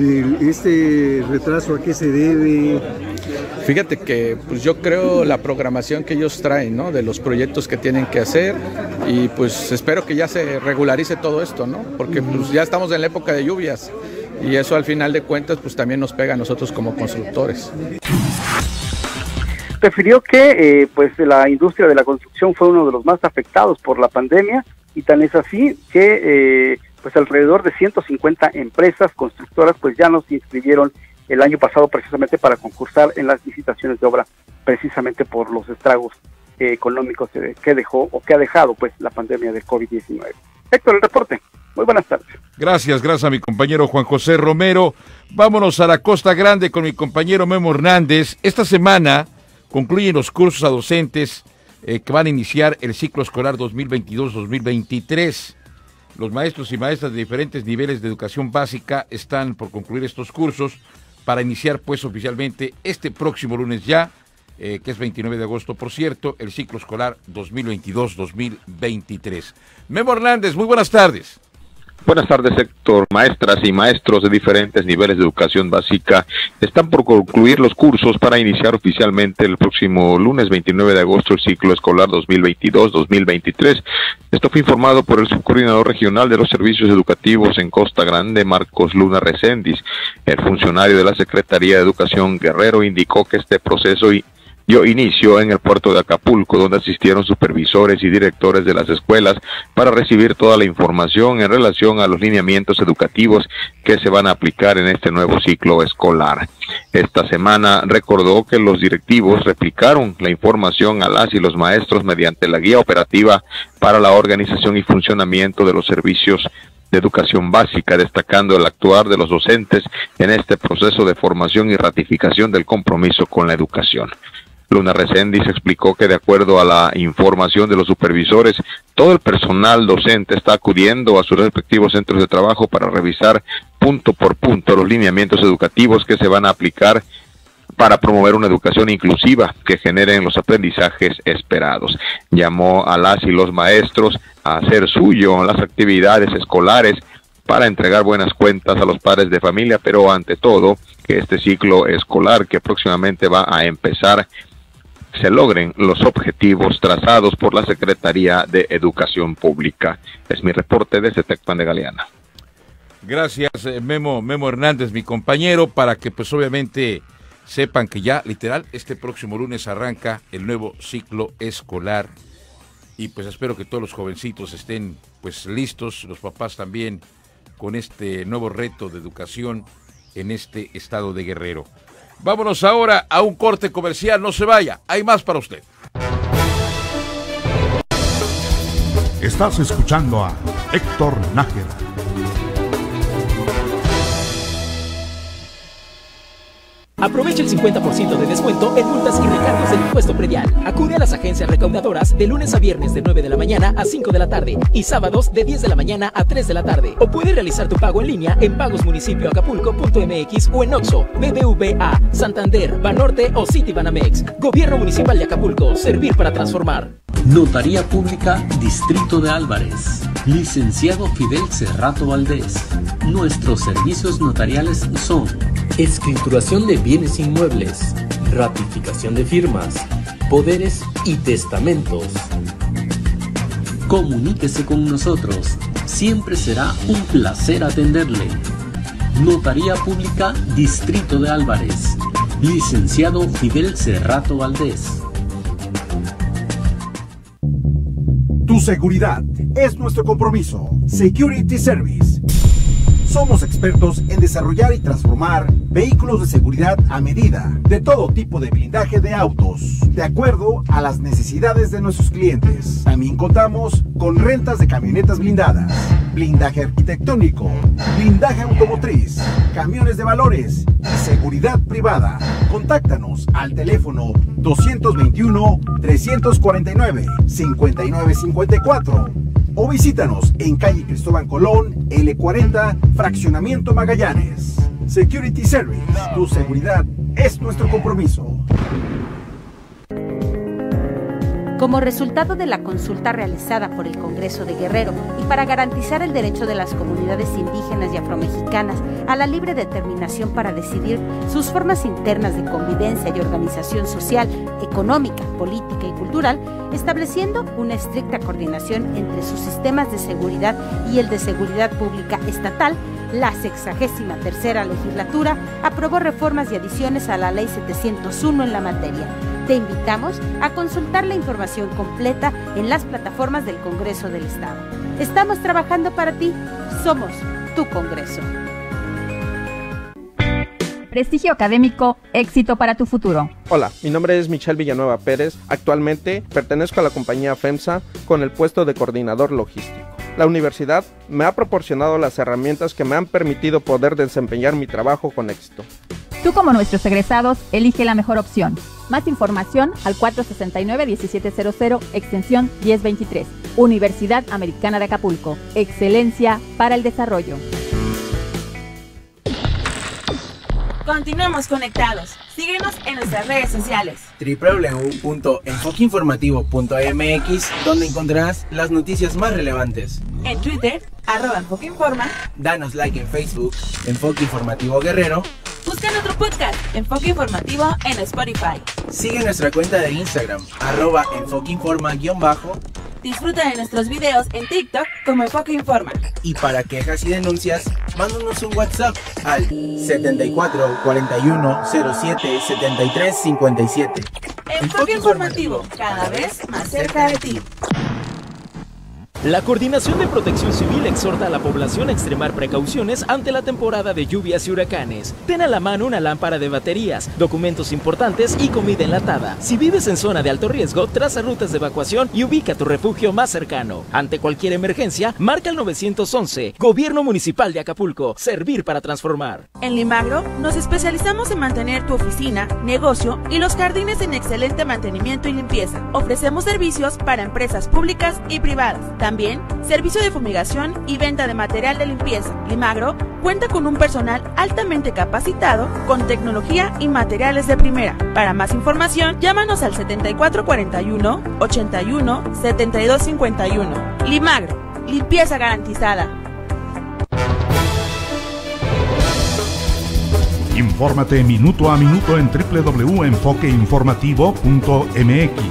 ¿Este retraso a qué se debe? Fíjate que pues yo creo la programación que ellos traen, ¿no? De los proyectos que tienen que hacer y pues espero que ya se regularice todo esto, ¿no? Porque pues ya estamos en la época de lluvias y eso al final de cuentas pues también nos pega a nosotros como constructores. Refirió que eh, pues la industria de la construcción fue uno de los más afectados por la pandemia y tan es así que eh, pues alrededor de ciento cincuenta empresas constructoras pues ya no se inscribieron el año pasado precisamente para concursar en las licitaciones de obra, precisamente por los estragos eh, económicos eh, que dejó o que ha dejado pues la pandemia del COVID diecinueve. Héctor, el reporte. Muy buenas tardes. Gracias, gracias a mi compañero Juan José Romero. Vámonos a la Costa Grande con mi compañero Memo Hernández. Esta semana concluyen los cursos a docentes eh, que van a iniciar el ciclo escolar dos mil veintidós dos mil veintitrés. Los maestros y maestras de diferentes niveles de educación básica están por concluir estos cursos para iniciar pues oficialmente este próximo lunes ya, eh, que es veintinueve de agosto, por cierto, el ciclo escolar dos mil veintidós dos mil veintitrés. Memo Hernández, muy buenas tardes. Buenas tardes, Héctor. Maestras y maestros de diferentes niveles de educación básica están por concluir los cursos para iniciar oficialmente el próximo lunes veintinueve de agosto el ciclo escolar dos mil veintidós dos mil veintitrés. Esto fue informado por el subcoordinador regional de los servicios educativos en Costa Grande, Marcos Luna Recendis. El funcionario de la Secretaría de Educación Guerrero indicó que este proceso y dio inicio en el puerto de Acapulco, donde asistieron supervisores y directores de las escuelas para recibir toda la información en relación a los lineamientos educativos que se van a aplicar en este nuevo ciclo escolar. Esta semana recordó que los directivos replicaron la información a las y los maestros mediante la guía operativa para la organización y funcionamiento de los servicios de educación básica, destacando el actuar de los docentes en este proceso de formación y ratificación del compromiso con la educación. Luna Recendis explicó que de acuerdo a la información de los supervisores, todo el personal docente está acudiendo a sus respectivos centros de trabajo para revisar punto por punto los lineamientos educativos que se van a aplicar para promover una educación inclusiva que generen los aprendizajes esperados. Llamó a las y los maestros a hacer suyo las actividades escolares para entregar buenas cuentas a los padres de familia, pero ante todo, que este ciclo escolar que próximamente va a empezar se logren los objetivos trazados por la Secretaría de Educación Pública. Es mi reporte desde Tecpan de Galeana. Gracias, Memo, Memo Hernández, mi compañero, para que pues obviamente sepan que ya, literal, este próximo lunes arranca el nuevo ciclo escolar y pues espero que todos los jovencitos estén pues listos, los papás también, con este nuevo reto de educación en este estado de Guerrero. Vámonos ahora a un corte comercial, no se vaya, hay más para usted. Estás escuchando a Héctor Nájera. Aprovecha el cincuenta por ciento de descuento en multas y recargos del impuesto predial. Acude a las agencias recaudadoras de lunes a viernes de nueve de la mañana a cinco de la tarde y sábados de diez de la mañana a tres de la tarde. O puede realizar tu pago en línea en pagosmunicipio acapulco punto m x o en Oxxo, B B V A, Santander, Banorte o Citibanamex. Gobierno Municipal de Acapulco, servir para transformar. Notaría Pública Distrito de Álvarez. Licenciado Fidel Cerrato Valdés. Nuestros servicios notariales son escrituración de bienes inmuebles, ratificación de firmas, poderes y testamentos. Comuníquese con nosotros. Siempre será un placer atenderle. Notaría Pública Distrito de Álvarez. Licenciado Fidel Cerrato Valdés. Tu seguridad es nuestro compromiso. Security Service. Somos expertos en desarrollar y transformar vehículos de seguridad a medida, de todo tipo de blindaje de autos, de acuerdo a las necesidades de nuestros clientes. También contamos con rentas de camionetas blindadas, blindaje arquitectónico, blindaje automotriz, camiones de valores y seguridad privada. Contáctanos al teléfono dos veintiuno, trescientos cuarenta y nueve, cincuenta y nueve cincuenta y cuatro o visítanos en calle Cristóbal Colón, L cuarenta, Fraccionamiento Magallanes. Security Service, tu seguridad es nuestro compromiso. Como resultado de la consulta realizada por el Congreso de Guerrero y para garantizar el derecho de las comunidades indígenas y afromexicanas a la libre determinación para decidir sus formas internas de convivencia y organización social, económica, política y cultural, estableciendo una estricta coordinación entre sus sistemas de seguridad y el de seguridad pública estatal, la sexagésima tercera legislatura aprobó reformas y adiciones a la Ley setecientos uno en la materia. Te invitamos a consultar la información completa en las plataformas del Congreso del Estado. Estamos trabajando para ti. Somos tu Congreso. Prestigio académico, éxito para tu futuro. Hola, mi nombre es Michelle Villanueva Pérez. Actualmente pertenezco a la compañía FEMSA con el puesto de coordinador logístico. La universidad me ha proporcionado las herramientas que me han permitido poder desempeñar mi trabajo con éxito. Tú, como nuestros egresados, elige la mejor opción. Más información al cuatro sesenta y nueve, diecisiete cero cero, extensión diez veintitrés. Universidad Americana de Acapulco. Excelencia para el desarrollo. Continuemos conectados. Síguenos en nuestras redes sociales. doble u doble u doble u punto enfoque informativo punto m x, donde encontrarás las noticias más relevantes. En Twitter, arroba Enfoque Informa. Danos like en Facebook, Enfoque Informativo Guerrero. Busca nuestro podcast, Enfoque Informativo, en Spotify. Sigue nuestra cuenta de Instagram, arroba Enfoque Informa guión bajo. Disfruta de nuestros videos en TikTok como Enfoque Informa. Y para quejas y denuncias, mándanos un WhatsApp al setenta y cuatro, cuarenta y uno, cero siete, setenta y tres, cincuenta y siete. Enfoque Informativo, cada vez más cerca de ti. La Coordinación de Protección Civil exhorta a la población a extremar precauciones ante la temporada de lluvias y huracanes. Ten a la mano una lámpara de baterías, documentos importantes y comida enlatada. Si vives en zona de alto riesgo, traza rutas de evacuación y ubica tu refugio más cercano. Ante cualquier emergencia, marca el nueve once. Gobierno Municipal de Acapulco. Servir para transformar. En Limagro, nos especializamos en mantener tu oficina, negocio y los jardines en excelente mantenimiento y limpieza. Ofrecemos servicios para empresas públicas y privadas. También, servicio de fumigación y venta de material de limpieza. Limagro cuenta con un personal altamente capacitado, con tecnología y materiales de primera. Para más información, llámanos al setenta y cuatro cuarenta y uno, ochenta y uno, setenta y dos cincuenta y uno. Limagro, limpieza garantizada. Infórmate minuto a minuto en doble u doble u doble u punto enfoque informativo punto m x.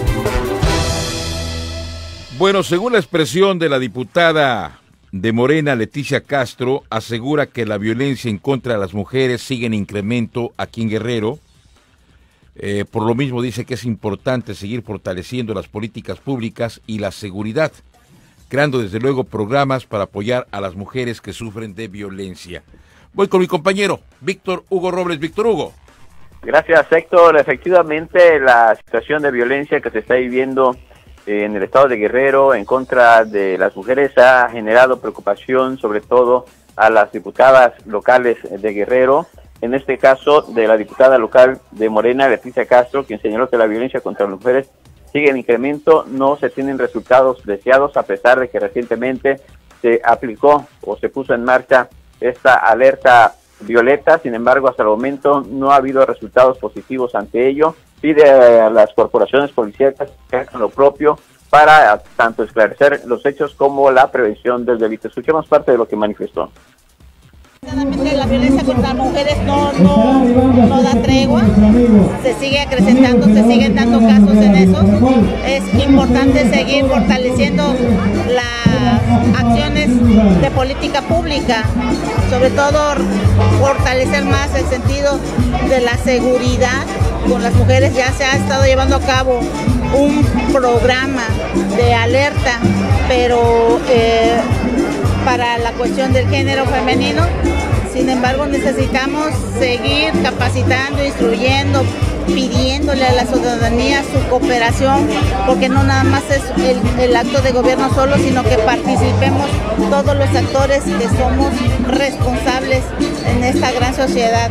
Bueno, según la expresión de la diputada de Morena, Leticia Castro, asegura que la violencia en contra de las mujeres sigue en incremento aquí en Guerrero. Eh, por lo mismo dice que es importante seguir fortaleciendo las políticas públicas y la seguridad, creando desde luego programas para apoyar a las mujeres que sufren de violencia. Voy con mi compañero, Víctor Hugo Robles. Víctor Hugo. Gracias, Héctor. Efectivamente, la situación de violencia que se está viviendo en el estado de Guerrero en contra de las mujeres ha generado preocupación, sobre todo a las diputadas locales de Guerrero, en este caso de la diputada local de Morena, Leticia Castro, quien señaló que la violencia contra las mujeres sigue en incremento, no se tienen resultados deseados, a pesar de que recientemente se aplicó o se puso en marcha esta alerta violeta. Sin embargo, hasta el momento no ha habido resultados positivos ante ello. Pide a las corporaciones policíacas que hagan lo propio para tanto esclarecer los hechos como la prevención del delito. Escuchemos parte de lo que manifestó. La violencia contra las mujeres no, no, no da tregua, se sigue acrecentando, se siguen dando casos en eso. Es importante seguir fortaleciendo las acciones de política pública, sobre todo fortalecer más el sentido de la seguridad con las mujeres. Ya se ha estado llevando a cabo un programa de alerta, pero eh, para la cuestión del género femenino. Sin embargo, necesitamos seguir capacitando, instruyendo, pidiéndole a la ciudadanía su cooperación, porque no nada más es el, el acto de gobierno solo, sino que participemos todos los actores que somos responsables en esta gran sociedad.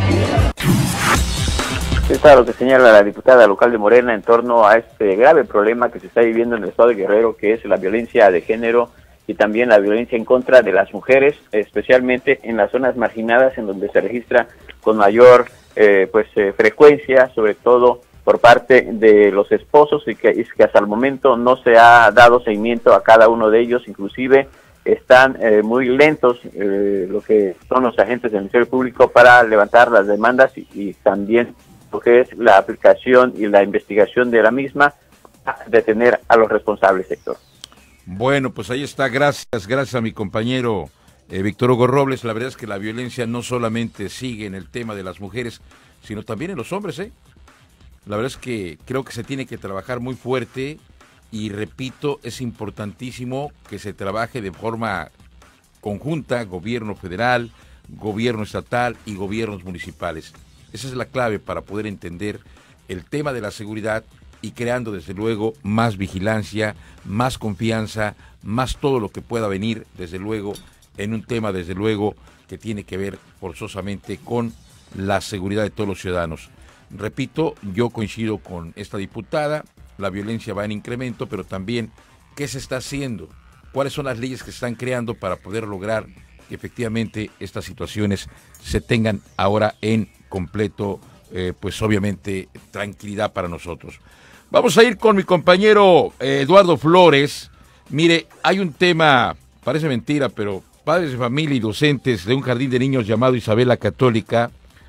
Está lo que señala la diputada local de Morena en torno a este grave problema que se está viviendo en el estado de Guerrero, que es la violencia de género y también la violencia en contra de las mujeres, especialmente en las zonas marginadas, en donde se registra con mayor eh, pues eh, frecuencia, sobre todo por parte de los esposos, y que, y que hasta el momento no se ha dado seguimiento a cada uno de ellos. Inclusive están eh, muy lentos eh, lo que son los agentes del Ministerio Público para levantar las demandas y, y también lo que es la aplicación y la investigación de la misma, a detener a los responsables, sector. Bueno, pues ahí está, gracias, gracias a mi compañero eh, Víctor Hugo Robles. La verdad es que la violencia no solamente sigue en el tema de las mujeres, sino también en los hombres, ¿eh? La verdad es que creo que se tiene que trabajar muy fuerte y, repito, es importantísimo que se trabaje de forma conjunta, gobierno federal, gobierno estatal y gobiernos municipales. Esa es la clave para poder entender el tema de la seguridad y creando desde luego más vigilancia, más confianza, más todo lo que pueda venir desde luego en un tema desde luego que tiene que ver forzosamente con la seguridad de todos los ciudadanos. Repito, yo coincido con esta diputada, la violencia va en incremento, pero también ¿qué se está haciendo? ¿Cuáles son las leyes que se están creando para poder lograr que efectivamente estas situaciones se tengan ahora en completo, eh, pues obviamente tranquilidad para nosotros? Vamos a ir con mi compañero eh, Eduardo Flores. Mire, hay un tema, parece mentira, pero padres de familia y docentes de un jardín de niños llamado Isabel la Católica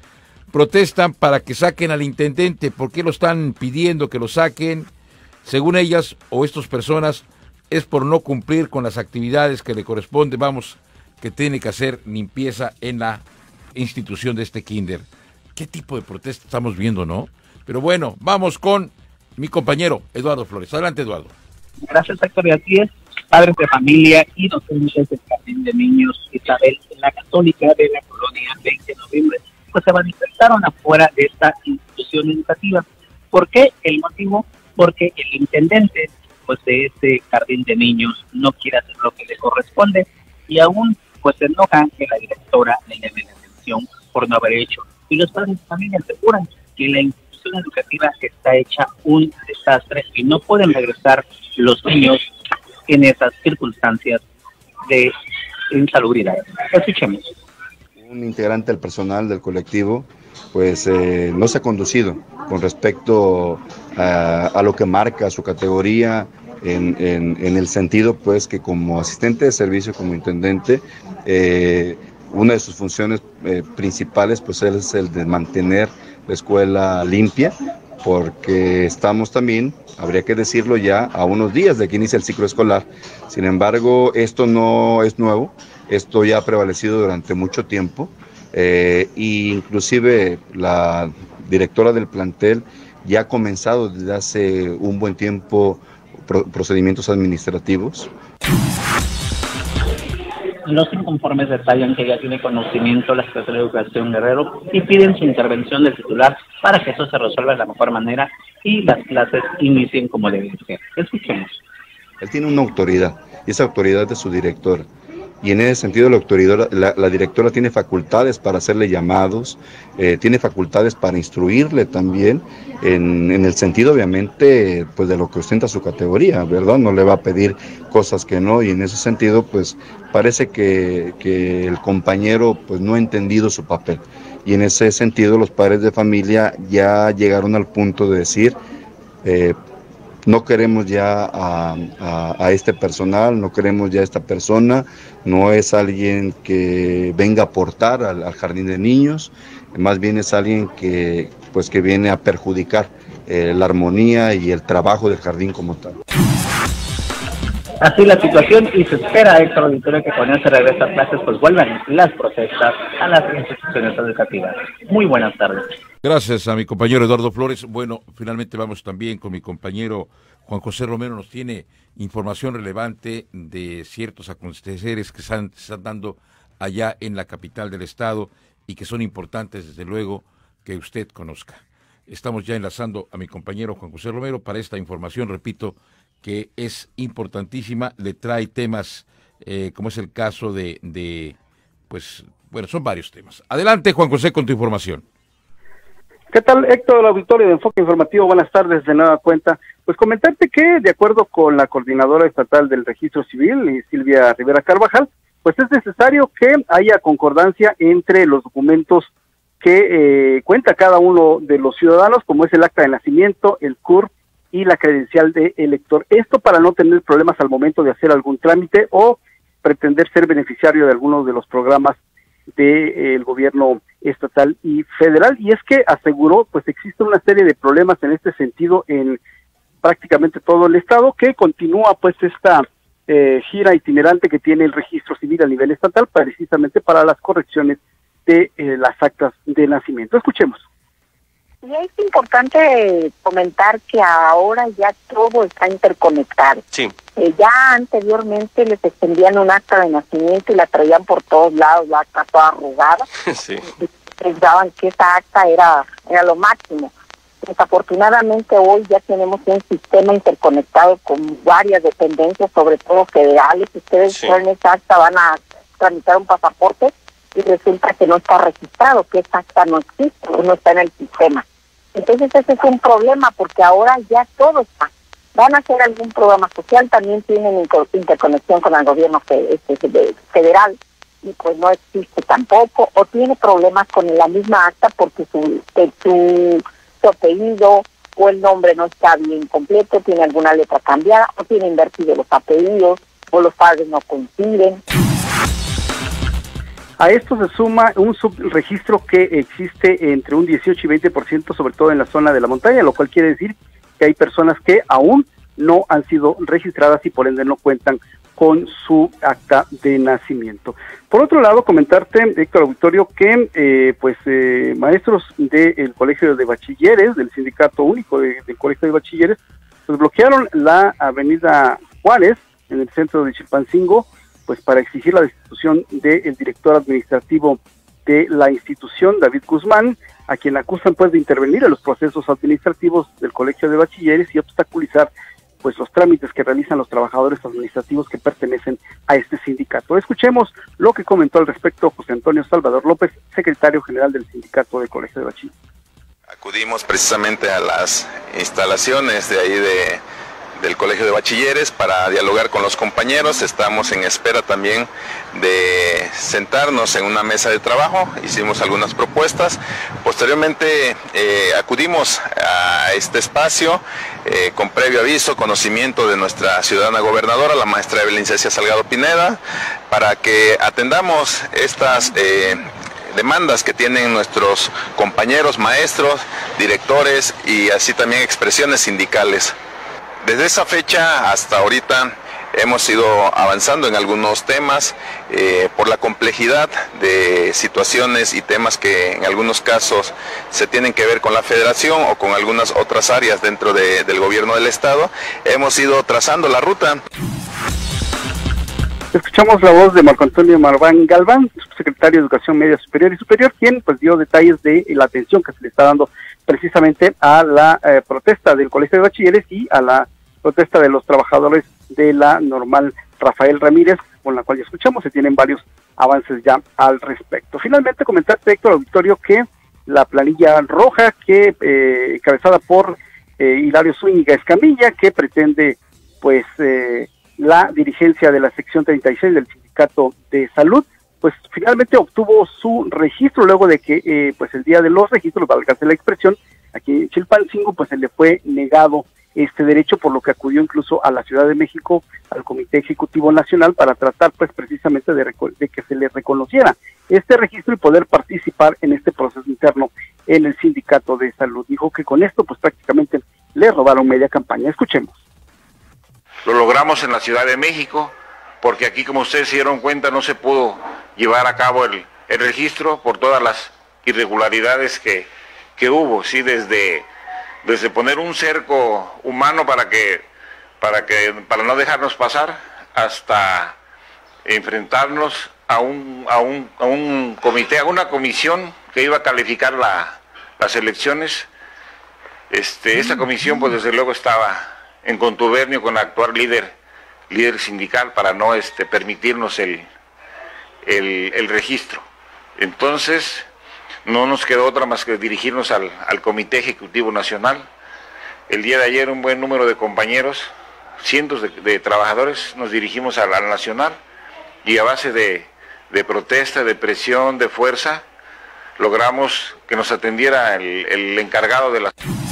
protestan para que saquen al intendente. ¿Por qué lo están pidiendo que lo saquen? Según ellas o estas personas, es por no cumplir con las actividades que le corresponde, vamos, que tiene que hacer limpieza en la institución de este kinder. ¿Qué tipo de protesta estamos viendo, no? Pero bueno, vamos con mi compañero Eduardo Flores. Adelante, Eduardo. Gracias, Héctor. Y así es, padres de familia y docentes del Jardín de Niños Isabel la Católica de la colonia veinte de noviembre, pues se manifestaron afuera de esta institución educativa. ¿Por qué? El motivo, porque el intendente pues de este Jardín de Niños no quiere hacer lo que le corresponde y aún pues se enojan que la directora le llame la atención por no haber hecho. Y los padres de familia aseguran que la institución educativa está hecha un desastre y no pueden regresar los niños en esas circunstancias de insalubridad. Escuchemos. Un integrante del personal del colectivo pues eh, no se ha conducido con respecto a, a lo que marca su categoría en, en, en el sentido pues que como asistente de servicio, como intendente, eh, una de sus funciones eh, principales pues es el de mantener la escuela limpia, porque estamos también, habría que decirlo ya, a unos días de que inicie el ciclo escolar. Sin embargo, esto no es nuevo, esto ya ha prevalecido durante mucho tiempo, eh, e inclusive la directora del plantel ya ha comenzado desde hace un buen tiempo pro- procedimientos administrativos. Los inconformes detallan que ya tiene conocimiento la Secretaría de Educación Guerrero y piden su intervención del titular para que eso se resuelva de la mejor manera y las clases inicien como deben ser. Escuchemos. Él tiene una autoridad y esa autoridad es su director. Y en ese sentido la, autoridad, la, la directora tiene facultades para hacerle llamados, eh, tiene facultades para instruirle también, en, en el sentido obviamente pues de lo que ostenta su categoría, ¿verdad? No le va a pedir cosas que no, y en ese sentido pues parece que, que el compañero pues no ha entendido su papel. Y en ese sentido los padres de familia ya llegaron al punto de decir, eh, no queremos ya a, a, a este personal, no queremos ya a esta persona, no es alguien que venga a aportar al, al jardín de niños, más bien es alguien que, pues, que viene a perjudicar eh, la armonía y el trabajo del jardín como tal. Así la situación y se espera, Héctor Auditorio, que cuando se regresa a clases pues vuelvan las protestas a las instituciones educativas. Muy buenas tardes. Gracias a mi compañero Eduardo Flores. Bueno, finalmente vamos también con mi compañero Juan José Romero. Nos tiene información relevante de ciertos aconteceres que se, han, se están dando allá en la capital del estado y que son importantes, desde luego, que usted conozca. Estamos ya enlazando a mi compañero Juan José Romero para esta información, repito, que es importantísima. Le trae temas eh, como es el caso de, de, pues, bueno, son varios temas. Adelante, Juan José, con tu información. ¿Qué tal, Héctor, el auditorio de Enfoque Informativo? Buenas tardes, de nueva cuenta. Pues comentarte que, de acuerdo con la coordinadora estatal del Registro Civil, Silvia Rivera Carvajal, pues es necesario que haya concordancia entre los documentos que eh, cuenta cada uno de los ciudadanos, como es el acta de nacimiento, el C U R y la credencial de elector. Esto para no tener problemas al momento de hacer algún trámite o pretender ser beneficiario de algunos de los programas del de, eh, gobierno estatal y federal. Y es que aseguró, pues existe una serie de problemas en este sentido en prácticamente todo el estado, que continúa pues esta eh, gira itinerante que tiene el registro civil a nivel estatal, precisamente para las correcciones de eh, las actas de nacimiento. Escuchemos. Y es importante comentar que ahora ya todo está interconectado. Sí. Eh, ya anteriormente les extendían un acta de nacimiento y la traían por todos lados, la acta toda arrugada. Sí. Y pensaban que esa acta era, era lo máximo. Desafortunadamente hoy ya tenemos un sistema interconectado con varias dependencias, sobre todo federales. Ustedes Sí. con esa acta van a tramitar un pasaporte y resulta que no está registrado, que esa acta no existe, no está en el sistema. Entonces ese es un problema porque ahora ya todo está. Van a hacer algún programa social, también tienen inter- interconexión con el gobierno fe- este, federal y pues no existe tampoco, o tiene problemas con la misma acta porque su, su, su apellido o el nombre no está bien completo, tiene alguna letra cambiada, o tiene invertido los apellidos, o los padres no coinciden. A esto se suma un subregistro que existe entre un dieciocho y veinte por ciento, sobre todo en la zona de la montaña, lo cual quiere decir que hay personas que aún no han sido registradas y por ende no cuentan con su acta de nacimiento. Por otro lado, comentarte, Héctor Auditorio, que eh, pues eh, maestros del Colegio de Bachilleres, del Sindicato Único de, del Colegio de Bachilleres, pues bloquearon la avenida Juárez, en el centro de Chilpancingo, pues para exigir la destitución del director administrativo de la institución, David Guzmán, a quien acusan pues de intervenir en los procesos administrativos del Colegio de Bachilleres y obstaculizar pues los trámites que realizan los trabajadores administrativos que pertenecen a este sindicato. Escuchemos lo que comentó al respecto José Antonio Salvador López, secretario general del Sindicato de Colegio de Bachilleres. Acudimos precisamente a las instalaciones de ahí de del Colegio de Bachilleres para dialogar con los compañeros. Estamos en espera también de sentarnos en una mesa de trabajo. Hicimos algunas propuestas. Posteriormente eh, acudimos a este espacio eh, con previo aviso, conocimiento de nuestra ciudadana gobernadora, la maestra Evelyn Cecia Salgado Pineda, para que atendamos estas eh, demandas que tienen nuestros compañeros, maestros, directores y así también expresiones sindicales. Desde esa fecha hasta ahorita hemos ido avanzando en algunos temas eh, por la complejidad de situaciones y temas que en algunos casos se tienen que ver con la federación o con algunas otras áreas dentro de, del gobierno del estado. Hemos ido trazando la ruta. Escuchamos la voz de Marco Antonio Marván Galván, subsecretario de Educación Media Superior y Superior, quien pues dio detalles de la atención que se le está dando precisamente a la eh, protesta del Colegio de Bachilleres y a la protesta de los trabajadores de la Normal Rafael Ramírez, con la cual ya escuchamos, se tienen varios avances ya al respecto. Finalmente, comentaste, Héctor Auditorio, que la planilla roja, que eh, encabezada por eh, Hilario Zúñiga Escamilla, que pretende pues eh, la dirigencia de la sección treinta y seis del Sindicato de Salud, pues finalmente obtuvo su registro luego de que eh, pues el día de los registros, valga la expresión, aquí en Chilpancingo pues se le fue negado este derecho, por lo que acudió incluso a la Ciudad de México, al Comité Ejecutivo Nacional, para tratar pues precisamente de, de que se le reconociera este registro y poder participar en este proceso interno en el Sindicato de Salud. Dijo que con esto pues prácticamente le robaron media campaña. Escuchemos. Lo logramos en la Ciudad de México, porque aquí, como ustedes se dieron cuenta, no se pudo llevar a cabo el, el registro por todas las irregularidades que, que hubo, sí, desde, desde poner un cerco humano para que, para que, para no dejarnos pasar, hasta enfrentarnos a un, a un, a un comité, a una comisión que iba a calificar la, las elecciones. Este, esta comisión, pues desde luego estaba en contubernio con el actual líder, líder sindical, para no este, permitirnos el, el, el registro. Entonces, no nos quedó otra más que dirigirnos al, al Comité Ejecutivo Nacional. El día de ayer un buen número de compañeros, cientos de, de trabajadores, nos dirigimos al, al Nacional, y a base de, de protesta, de presión, de fuerza, logramos que nos atendiera el, el encargado de la...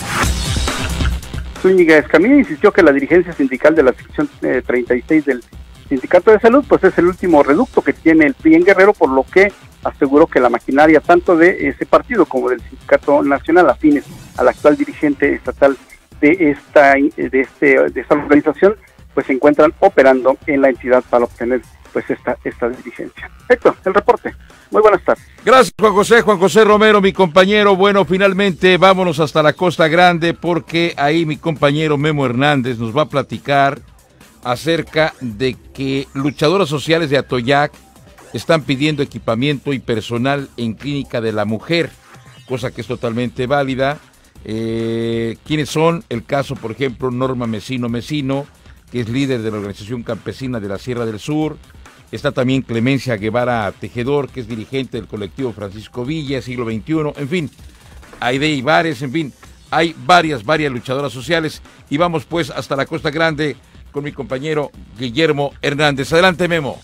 Zúñiga Escamilla insistió que la dirigencia sindical de la sección eh, treinta y seis del Sindicato de Salud pues es el último reducto que tiene el P R I en Guerrero, por lo que aseguró que la maquinaria tanto de ese partido como del Sindicato Nacional, afines al actual dirigente estatal de esta de este de esta organización, pues se encuentran operando en la entidad para obtener pues esta esta dirigencia. Héctor, el reporte. Muy buenas tardes. Gracias, Juan José, Juan José Romero, mi compañero. Bueno, finalmente vámonos hasta la Costa Grande, porque ahí mi compañero Memo Hernández nos va a platicar acerca de que luchadoras sociales de Atoyac están pidiendo equipamiento y personal en Clínica de la Mujer, cosa que es totalmente válida. Eh, ¿Quiénes son? El caso, por ejemplo, Norma Mesino Mesino, que es líder de la Organización Campesina de la Sierra del Sur. Está también Clemencia Guevara Tejedor, que es dirigente del colectivo Francisco Villa, Siglo veintiuno, en fin, Aide Ibares, en fin, hay varias, varias luchadoras sociales, y vamos pues hasta la Costa Grande con mi compañero Guillermo Hernández. Adelante, Memo.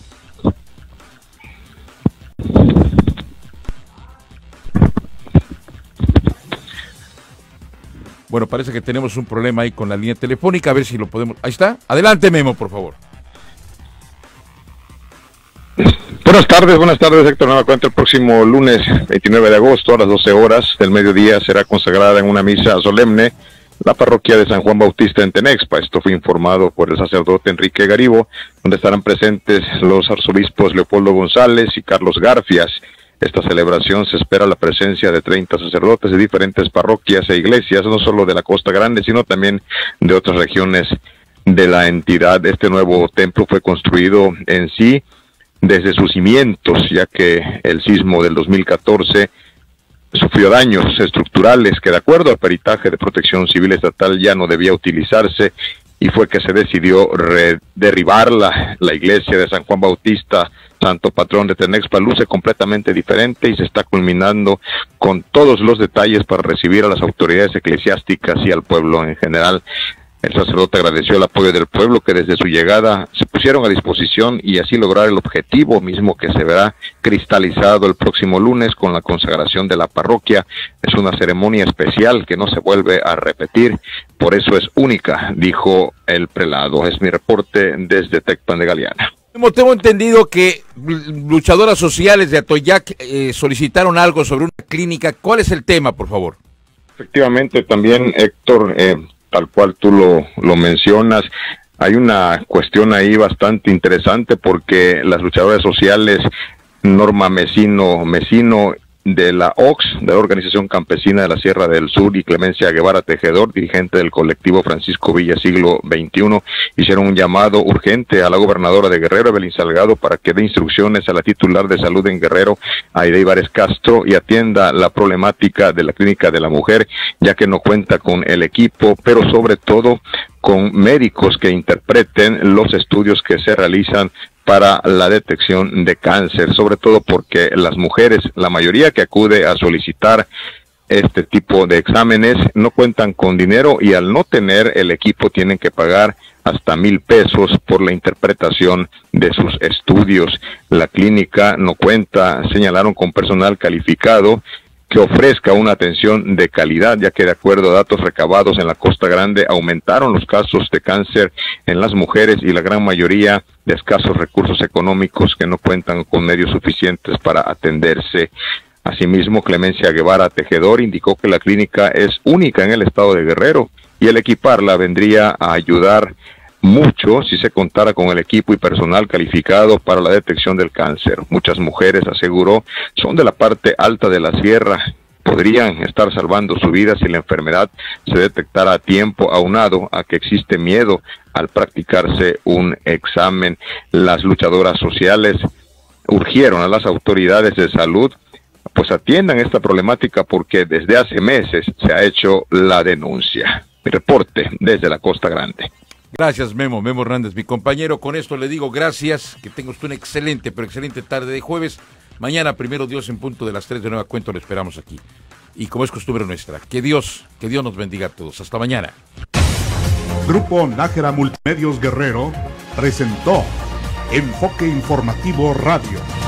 Bueno, parece que tenemos un problema ahí con la línea telefónica, a ver si lo podemos... Ahí está, adelante, Memo, por favor. Buenas tardes, buenas tardes, Héctor. Nueva cuenta, el próximo lunes veintinueve de agosto a las doce horas del mediodía será consagrada en una misa solemne la parroquia de San Juan Bautista en Tenexpa. Esto fue informado por el sacerdote Enrique Garibo, donde estarán presentes los arzobispos Leopoldo González y Carlos Garfias. Esta celebración se espera la presencia de treinta sacerdotes de diferentes parroquias e iglesias, no solo de la Costa Grande, sino también de otras regiones de la entidad. Este nuevo templo fue construido en sí desde sus cimientos, ya que el sismo del dos mil catorce sufrió daños estructurales que, de acuerdo al peritaje de Protección Civil Estatal, ya no debía utilizarse, y fue que se decidió derribarla. La iglesia de San Juan Bautista, santo patrón de Tenexpa, luce completamente diferente y se está culminando con todos los detalles para recibir a las autoridades eclesiásticas y al pueblo en general. El sacerdote agradeció el apoyo del pueblo, que desde su llegada se pusieron a disposición, y así lograr el objetivo mismo que se verá cristalizado el próximo lunes con la consagración de la parroquia. Es una ceremonia especial que no se vuelve a repetir, por eso es única, dijo el prelado. Es mi reporte desde Tecpan de Galeana. Tengo entendido que luchadoras sociales de Atoyac eh, solicitaron algo sobre una clínica. ¿Cuál es el tema, por favor? Efectivamente, también, Héctor, eh, tal cual tú lo, lo mencionas, hay una cuestión ahí bastante interesante, porque las luchadoras sociales Norma Mesino Mesino de la O X, de la Organización Campesina de la Sierra del Sur, y Clemencia Guevara Tejedor, dirigente del colectivo Francisco Villa Siglo veintiuno, hicieron un llamado urgente a la gobernadora de Guerrero, Evelyn Salgado, para que dé instrucciones a la titular de salud en Guerrero, Aide Ibares Castro, y atienda la problemática de la Clínica de la Mujer, ya que no cuenta con el equipo, pero sobre todo con médicos que interpreten los estudios que se realizan para la detección de cáncer, sobre todo porque las mujeres, la mayoría que acude a solicitar este tipo de exámenes, no cuentan con dinero, y al no tener el equipo tienen que pagar hasta mil pesos por la interpretación de sus estudios. La clínica no cuenta, señalaron, con personal calificado que ofrezca una atención de calidad, ya que de acuerdo a datos recabados en la Costa Grande, aumentaron los casos de cáncer en las mujeres, y la gran mayoría de escasos recursos económicos que no cuentan con medios suficientes para atenderse. Asimismo, Clemencia Guevara Tejedor indicó que la clínica es única en el estado de Guerrero, y el equiparla vendría a ayudar mucho si se contara con el equipo y personal calificado para la detección del cáncer. Muchas mujeres, aseguró, son de la parte alta de la sierra. Podrían estar salvando su vida si la enfermedad se detectara a tiempo, aunado a que existe miedo al practicarse un examen. Las luchadoras sociales urgieron a las autoridades de salud pues atiendan esta problemática, porque desde hace meses se ha hecho la denuncia. Mi reporte desde la Costa Grande. Gracias, Memo, Memo Hernández, mi compañero. Con esto le digo gracias, que tenga usted una excelente, pero excelente tarde de jueves. Mañana, primero Dios, en punto de las tres de nueva cuenta, lo esperamos aquí. Y como es costumbre nuestra, que Dios, que Dios nos bendiga a todos. Hasta mañana. Grupo Nájera Multimedios Guerrero presentó Enfoque Informativo Radio.